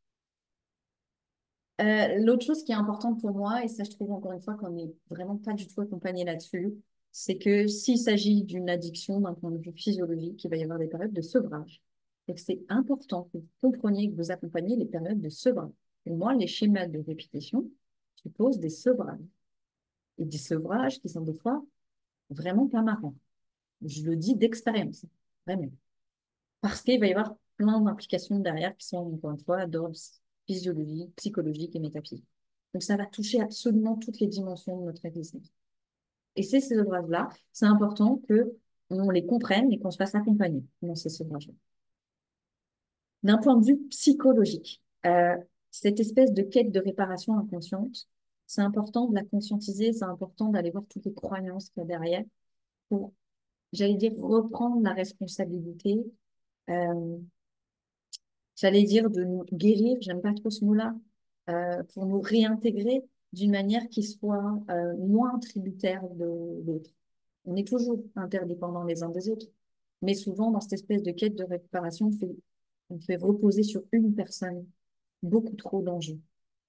Euh, l'autre chose qui est importante pour moi, et ça je trouve encore une fois qu'on n'est vraiment pas du tout accompagné là-dessus, c'est que s'il s'agit d'une addiction d'un point de vue physiologique, il va y avoir des périodes de sevrage. Donc c'est important que vous compreniez que vous accompagnez les périodes de sevrage. Pour moi, les schémas de répétition supposent des sevrages. Et des sevrages qui sont des fois vraiment pas marrants. Je le dis d'expérience, vraiment. Parce qu'il va y avoir plein d'implications derrière qui sont, encore une fois, d'ordre physiologique, psychologique et métaphysique. Donc, ça va toucher absolument toutes les dimensions de notre existence. Et ces sevrages-là, c'est important qu'on les comprenne et qu'on se fasse accompagner dans ces sevrages-là. D'un point de vue psychologique, euh, cette espèce de quête de réparation inconsciente, c'est important de la conscientiser, c'est important d'aller voir toutes les croyances qu'il y a derrière pour, j'allais dire, reprendre la responsabilité, euh, j'allais dire de nous guérir, j'aime pas trop ce mot-là, euh, pour nous réintégrer d'une manière qui soit euh, moins tributaire de l'autre. On est toujours interdépendants les uns des autres, mais souvent dans cette espèce de quête de réparation, on fait, on fait reposer sur une personne beaucoup trop d'enjeux.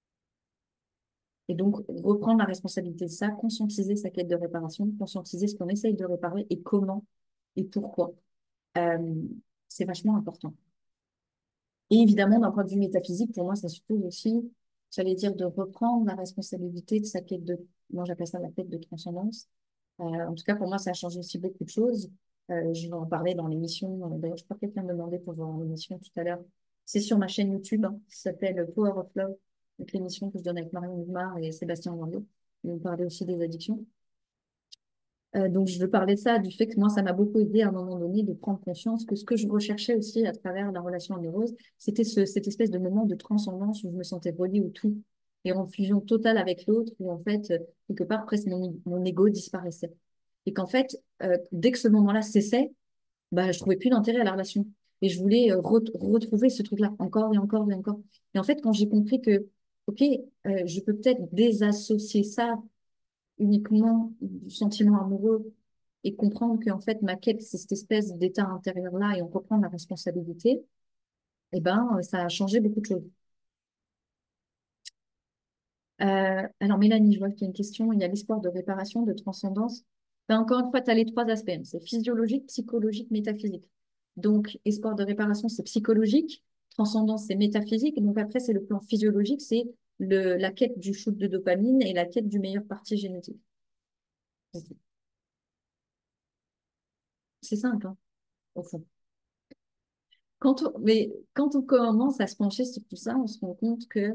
Et donc, reprendre la responsabilité de ça, conscientiser sa quête de réparation, conscientiser ce qu'on essaye de réparer et comment et pourquoi. Euh, c'est vachement important. Et évidemment, d'un point de vue métaphysique, pour moi, ça suppose aussi, j'allais dire, de reprendre la responsabilité de sa quête de, moi j'appelle ça la quête de transcendance. Euh, en tout cas, pour moi, ça a changé aussi beaucoup de choses. Euh, je vais en parler dans l'émission. Euh, D'ailleurs, je crois que quelqu'un me demandait pour voir l'émission tout à l'heure. C'est sur ma chaîne YouTube, hein, qui s'appelle Power of Love, donc l'émission que je donne avec Marion Guimard et Sébastien Landry. Ils vont parler aussi des addictions. Euh, donc, je veux parler de ça, du fait que moi, ça m'a beaucoup aidé à un moment donné de prendre conscience que ce que je recherchais aussi à travers la relation amoureuse, c'était ce, cette espèce de moment de transcendance où je me sentais reliée au tout et en fusion totale avec l'autre, où en fait, euh, quelque part, presque mon, mon ego disparaissait. Et qu'en fait, euh, dès que ce moment-là cessait, bah, je trouvais plus d'intérêt à la relation. Et je voulais euh, re- retrouver ce truc-là encore et encore et encore. Et en fait, quand j'ai compris que, OK, euh, je peux peut-être désassocier ça uniquement du sentiment amoureux et comprendre qu'en fait, ma quête, c'est cette espèce d'état intérieur-là et on reprend la responsabilité, eh ben, euh, ça a changé beaucoup de choses. Euh, alors, Mélanie, je vois qu'il y a une question. Il y a l'espoir de réparation, de transcendance. Ben, encore une fois, tu as les trois aspects, hein. C'est physiologique, psychologique, métaphysique. Donc, espoir de réparation, c'est psychologique. Transcendance, c'est métaphysique. Et donc, après, c'est le plan physiologique, c'est le, la quête du shoot de dopamine et la quête du meilleur parti génétique. C'est simple, hein, au fond. Quand on, mais quand on commence à se pencher sur tout ça, on se rend compte que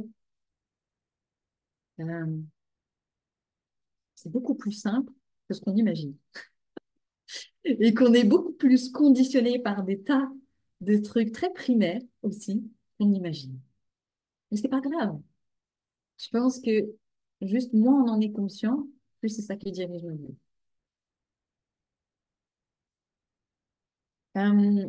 euh, c'est beaucoup plus simple que ce qu'on imagine. Et qu'on est beaucoup plus conditionné par des tas de trucs très primaires aussi qu'on imagine. Mais c'est pas grave. Je pense que juste moins on en est conscient, plus c'est ça qui dirige nos vies. Euh,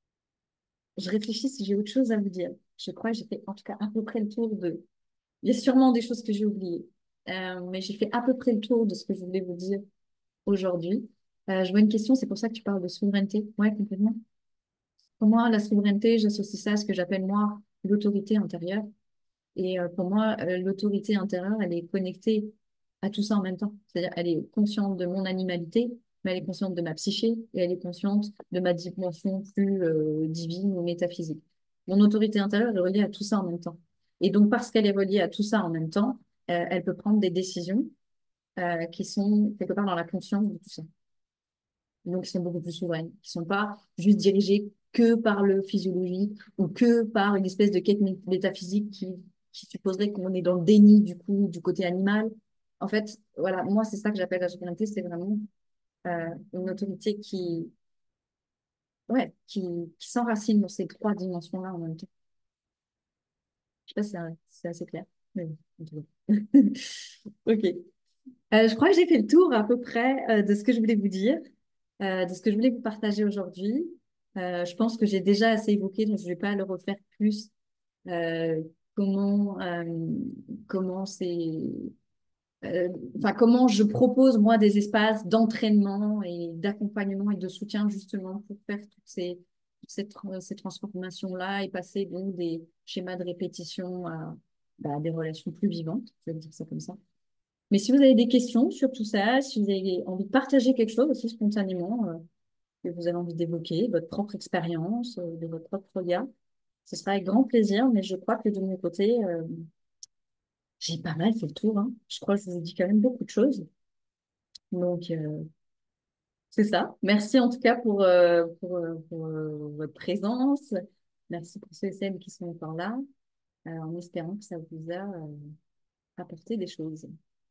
je réfléchis si j'ai autre chose à vous dire. Je crois que j'ai fait en tout cas à peu près le tour de... Il y a sûrement des choses que j'ai oubliées. Euh, mais j'ai fait à peu près le tour de ce que je voulais vous dire aujourd'hui. Euh, je vois une question, c'est pour ça que tu parles de souveraineté. Ouais, complètement. Pour moi, la souveraineté, j'associe ça à ce que j'appelle moi l'autorité intérieure. Et euh, pour moi, euh, l'autorité intérieure, elle est connectée à tout ça en même temps. C'est-à-dire, elle est consciente de mon animalité, mais elle est consciente de ma psyché et elle est consciente de ma dimension plus euh, divine ou métaphysique. Mon autorité intérieure est reliée à tout ça en même temps. Et donc, parce qu'elle est reliée à tout ça en même temps, euh, elle peut prendre des décisions euh, qui sont quelque part dans la conscience de tout ça. Donc, ils sont beaucoup plus souveraines. Ils sont pas juste dirigés que par le physiologique ou que par une espèce de quête mé- métaphysique qui, qui supposerait qu'on est dans le déni du coup du côté animal. En fait, voilà, moi, c'est ça que j'appelle la souveraineté, c'est vraiment euh, une autorité qui, ouais, qui, qui s'enracine dans ces trois dimensions-là en même temps. Je sais pas si c'est c'est assez clair. Mais bon, en tout cas. Ok. Euh, je crois que j'ai fait le tour à peu près euh, de ce que je voulais vous dire, euh, de ce que je voulais vous partager aujourd'hui. Euh, je pense que j'ai déjà assez évoqué, donc je ne vais pas le refaire plus. Euh, comment, euh, comment c'est, euh, enfin comment je propose moi des espaces d'entraînement et d'accompagnement et de soutien justement pour faire toutes ces, toutes ces, tra- ces transformations-là et passer donc des schémas de répétition à bah, des relations plus vivantes, je vais dire ça comme ça. Mais si vous avez des questions sur tout ça, si vous avez envie de partager quelque chose aussi spontanément, euh, que vous avez envie d'évoquer, votre propre expérience, euh, de votre propre regard, ce sera avec grand plaisir. Mais je crois que de mon côté, euh, j'ai pas mal fait le tour, hein. Je crois que je vous ai dit quand même beaucoup de choses. Donc, euh, c'est ça. Merci en tout cas pour, euh, pour, euh, pour, euh, votre présence. Merci pour ceux et celles qui sont encore là, euh, en espérant que ça vous a euh, apporté des choses.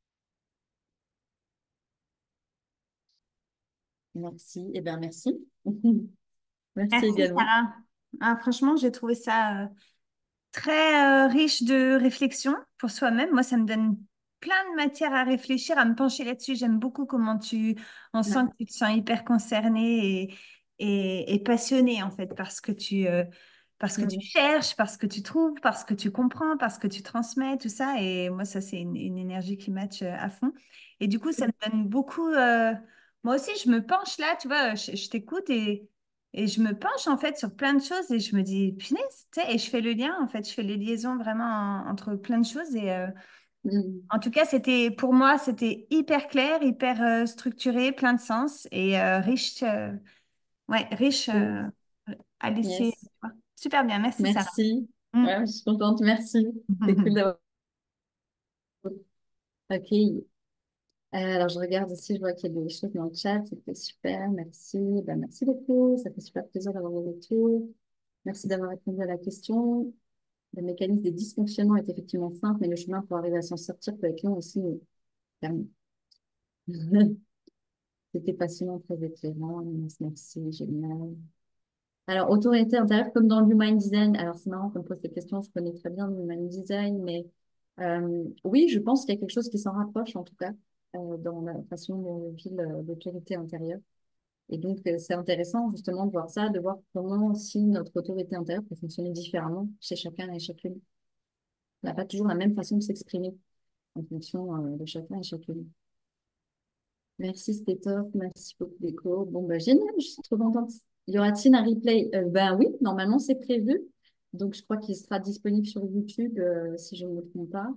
Merci. Eh bien, merci. Merci Merci également. Sarah. Ah, franchement, j'ai trouvé ça euh, très euh, riche de réflexion pour soi-même. Moi, ça me donne plein de matière à réfléchir, à me pencher là-dessus. J'aime beaucoup comment tu, on sent Ouais. que tu te sens hyper concerné et, et, et passionné en fait parce que tu, euh, parce que tu Mm. cherches, parce que tu trouves, parce que tu comprends, parce que tu transmets tout ça. Et moi, ça, c'est une, une énergie qui match euh, à fond. Et du coup, ça me donne beaucoup. euh, Moi aussi, je me penche là, tu vois, je, je t'écoute et et je me penche en fait sur plein de choses et je me dis, punaise, tu sais, et je fais le lien en fait, je fais les liaisons vraiment en- entre plein de choses. Et euh, Mm. en tout cas, c'était pour moi, c'était hyper clair, hyper euh, structuré, plein de sens et euh, riche, euh, ouais, riche Cool. euh, à laisser. Yes. Tu vois. Super bien, merci Sarah. Merci. Mm. Ouais, je suis contente. Merci. C'est cool d'avoir. Ok. alors, je regarde aussi, je vois qu'il y a des choses dans le chat. C'était super, merci. Ben, merci beaucoup. Ça fait super plaisir d'avoir vos retours. Merci d'avoir répondu à la question. Le mécanisme des dysfonctionnements est effectivement simple, mais le chemin pour arriver à s'en sortir peut être long aussi. Mais clairement. C'était passionnant, très éclairant. Merci, génial. Alors, autorité intérieure, comme dans l'human design. Alors, c'est marrant qu'on me pose cette question. Je connais très bien l'human design, mais euh, oui, je pense qu'il y a quelque chose qui s'en rapproche, en tout cas, euh, dans la façon dont on vit le- l'autorité intérieure. Et donc, euh, c'est intéressant, justement, de voir ça, de voir comment aussi notre autorité intérieure peut fonctionner différemment chez chacun et chacune. On n'a pas toujours la même façon de s'exprimer en fonction euh, de chacun et chacune. Merci, c'était top. Merci beaucoup, Déco. Bon, bah, génial, je suis trop contente. Y aura-t-il un replay? Euh, ben oui, normalement, c'est prévu. Donc, je crois qu'il sera disponible sur YouTube, euh, si je ne me trompe pas.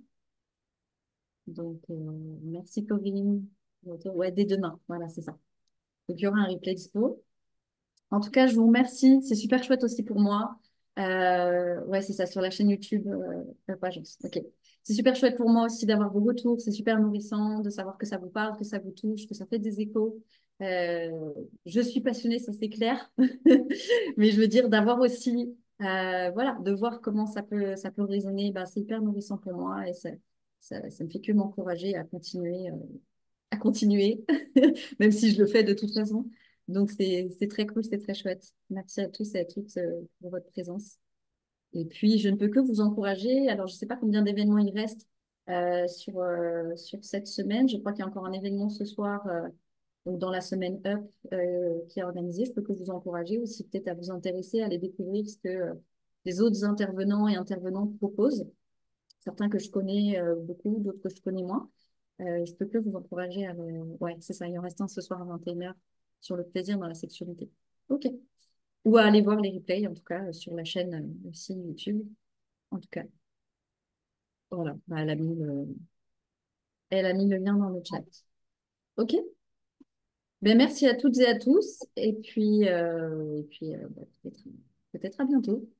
Donc, euh, merci, Corinne. Ouais, dès demain. Voilà, c'est ça. Donc, il y aura un replay dispo. En tout cas, je vous remercie. C'est super chouette aussi pour moi. Euh, ouais, c'est ça, sur la chaîne YouTube, euh, euh, pas agence. Ok. C'est super chouette pour moi aussi d'avoir vos retours. C'est super nourrissant de savoir que ça vous parle, que ça vous touche, que ça fait des échos. Euh, je suis passionnée, ça c'est clair. Mais je veux dire, d'avoir aussi, euh, voilà, de voir comment ça peut, ça peut résonner, bah, c'est hyper nourrissant pour moi et ça, ça, ça me fait que m'encourager à continuer, euh, à continuer, même si je le fais de toute façon. Donc, c'est, c'est très cool, c'est très chouette. Merci à tous et à toutes euh, pour votre présence. Et puis, je ne peux que vous encourager. Alors, je ne sais pas combien d'événements il reste euh, sur, euh, sur cette semaine. Je crois qu'il y a encore un événement ce soir, euh, donc dans la semaine Up, euh, qui est organisé. Je peux que vous encourager aussi peut-être à vous intéresser, à aller découvrir ce que euh, les autres intervenants et intervenantes proposent. Certains que je connais euh, beaucoup, d'autres que je connais moins. Euh, je peux que vous encourager à le... Ouais, c'est ça, il en reste un ce soir à vingt et une heures sur le plaisir dans la sexualité. Ok. Ou à aller voir les replays, en tout cas, euh, sur la chaîne euh, aussi YouTube. En tout cas, voilà, bah, elle a mis le... elle a mis le lien dans le chat. Ok. Ben, merci à toutes et à tous. Et puis, euh, et puis euh, bah, peut-être, peut-être à bientôt.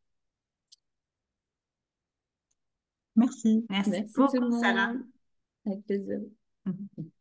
Merci. Merci Merci tout le beaucoup, Sarah. monde. Avec plaisir. Mhm.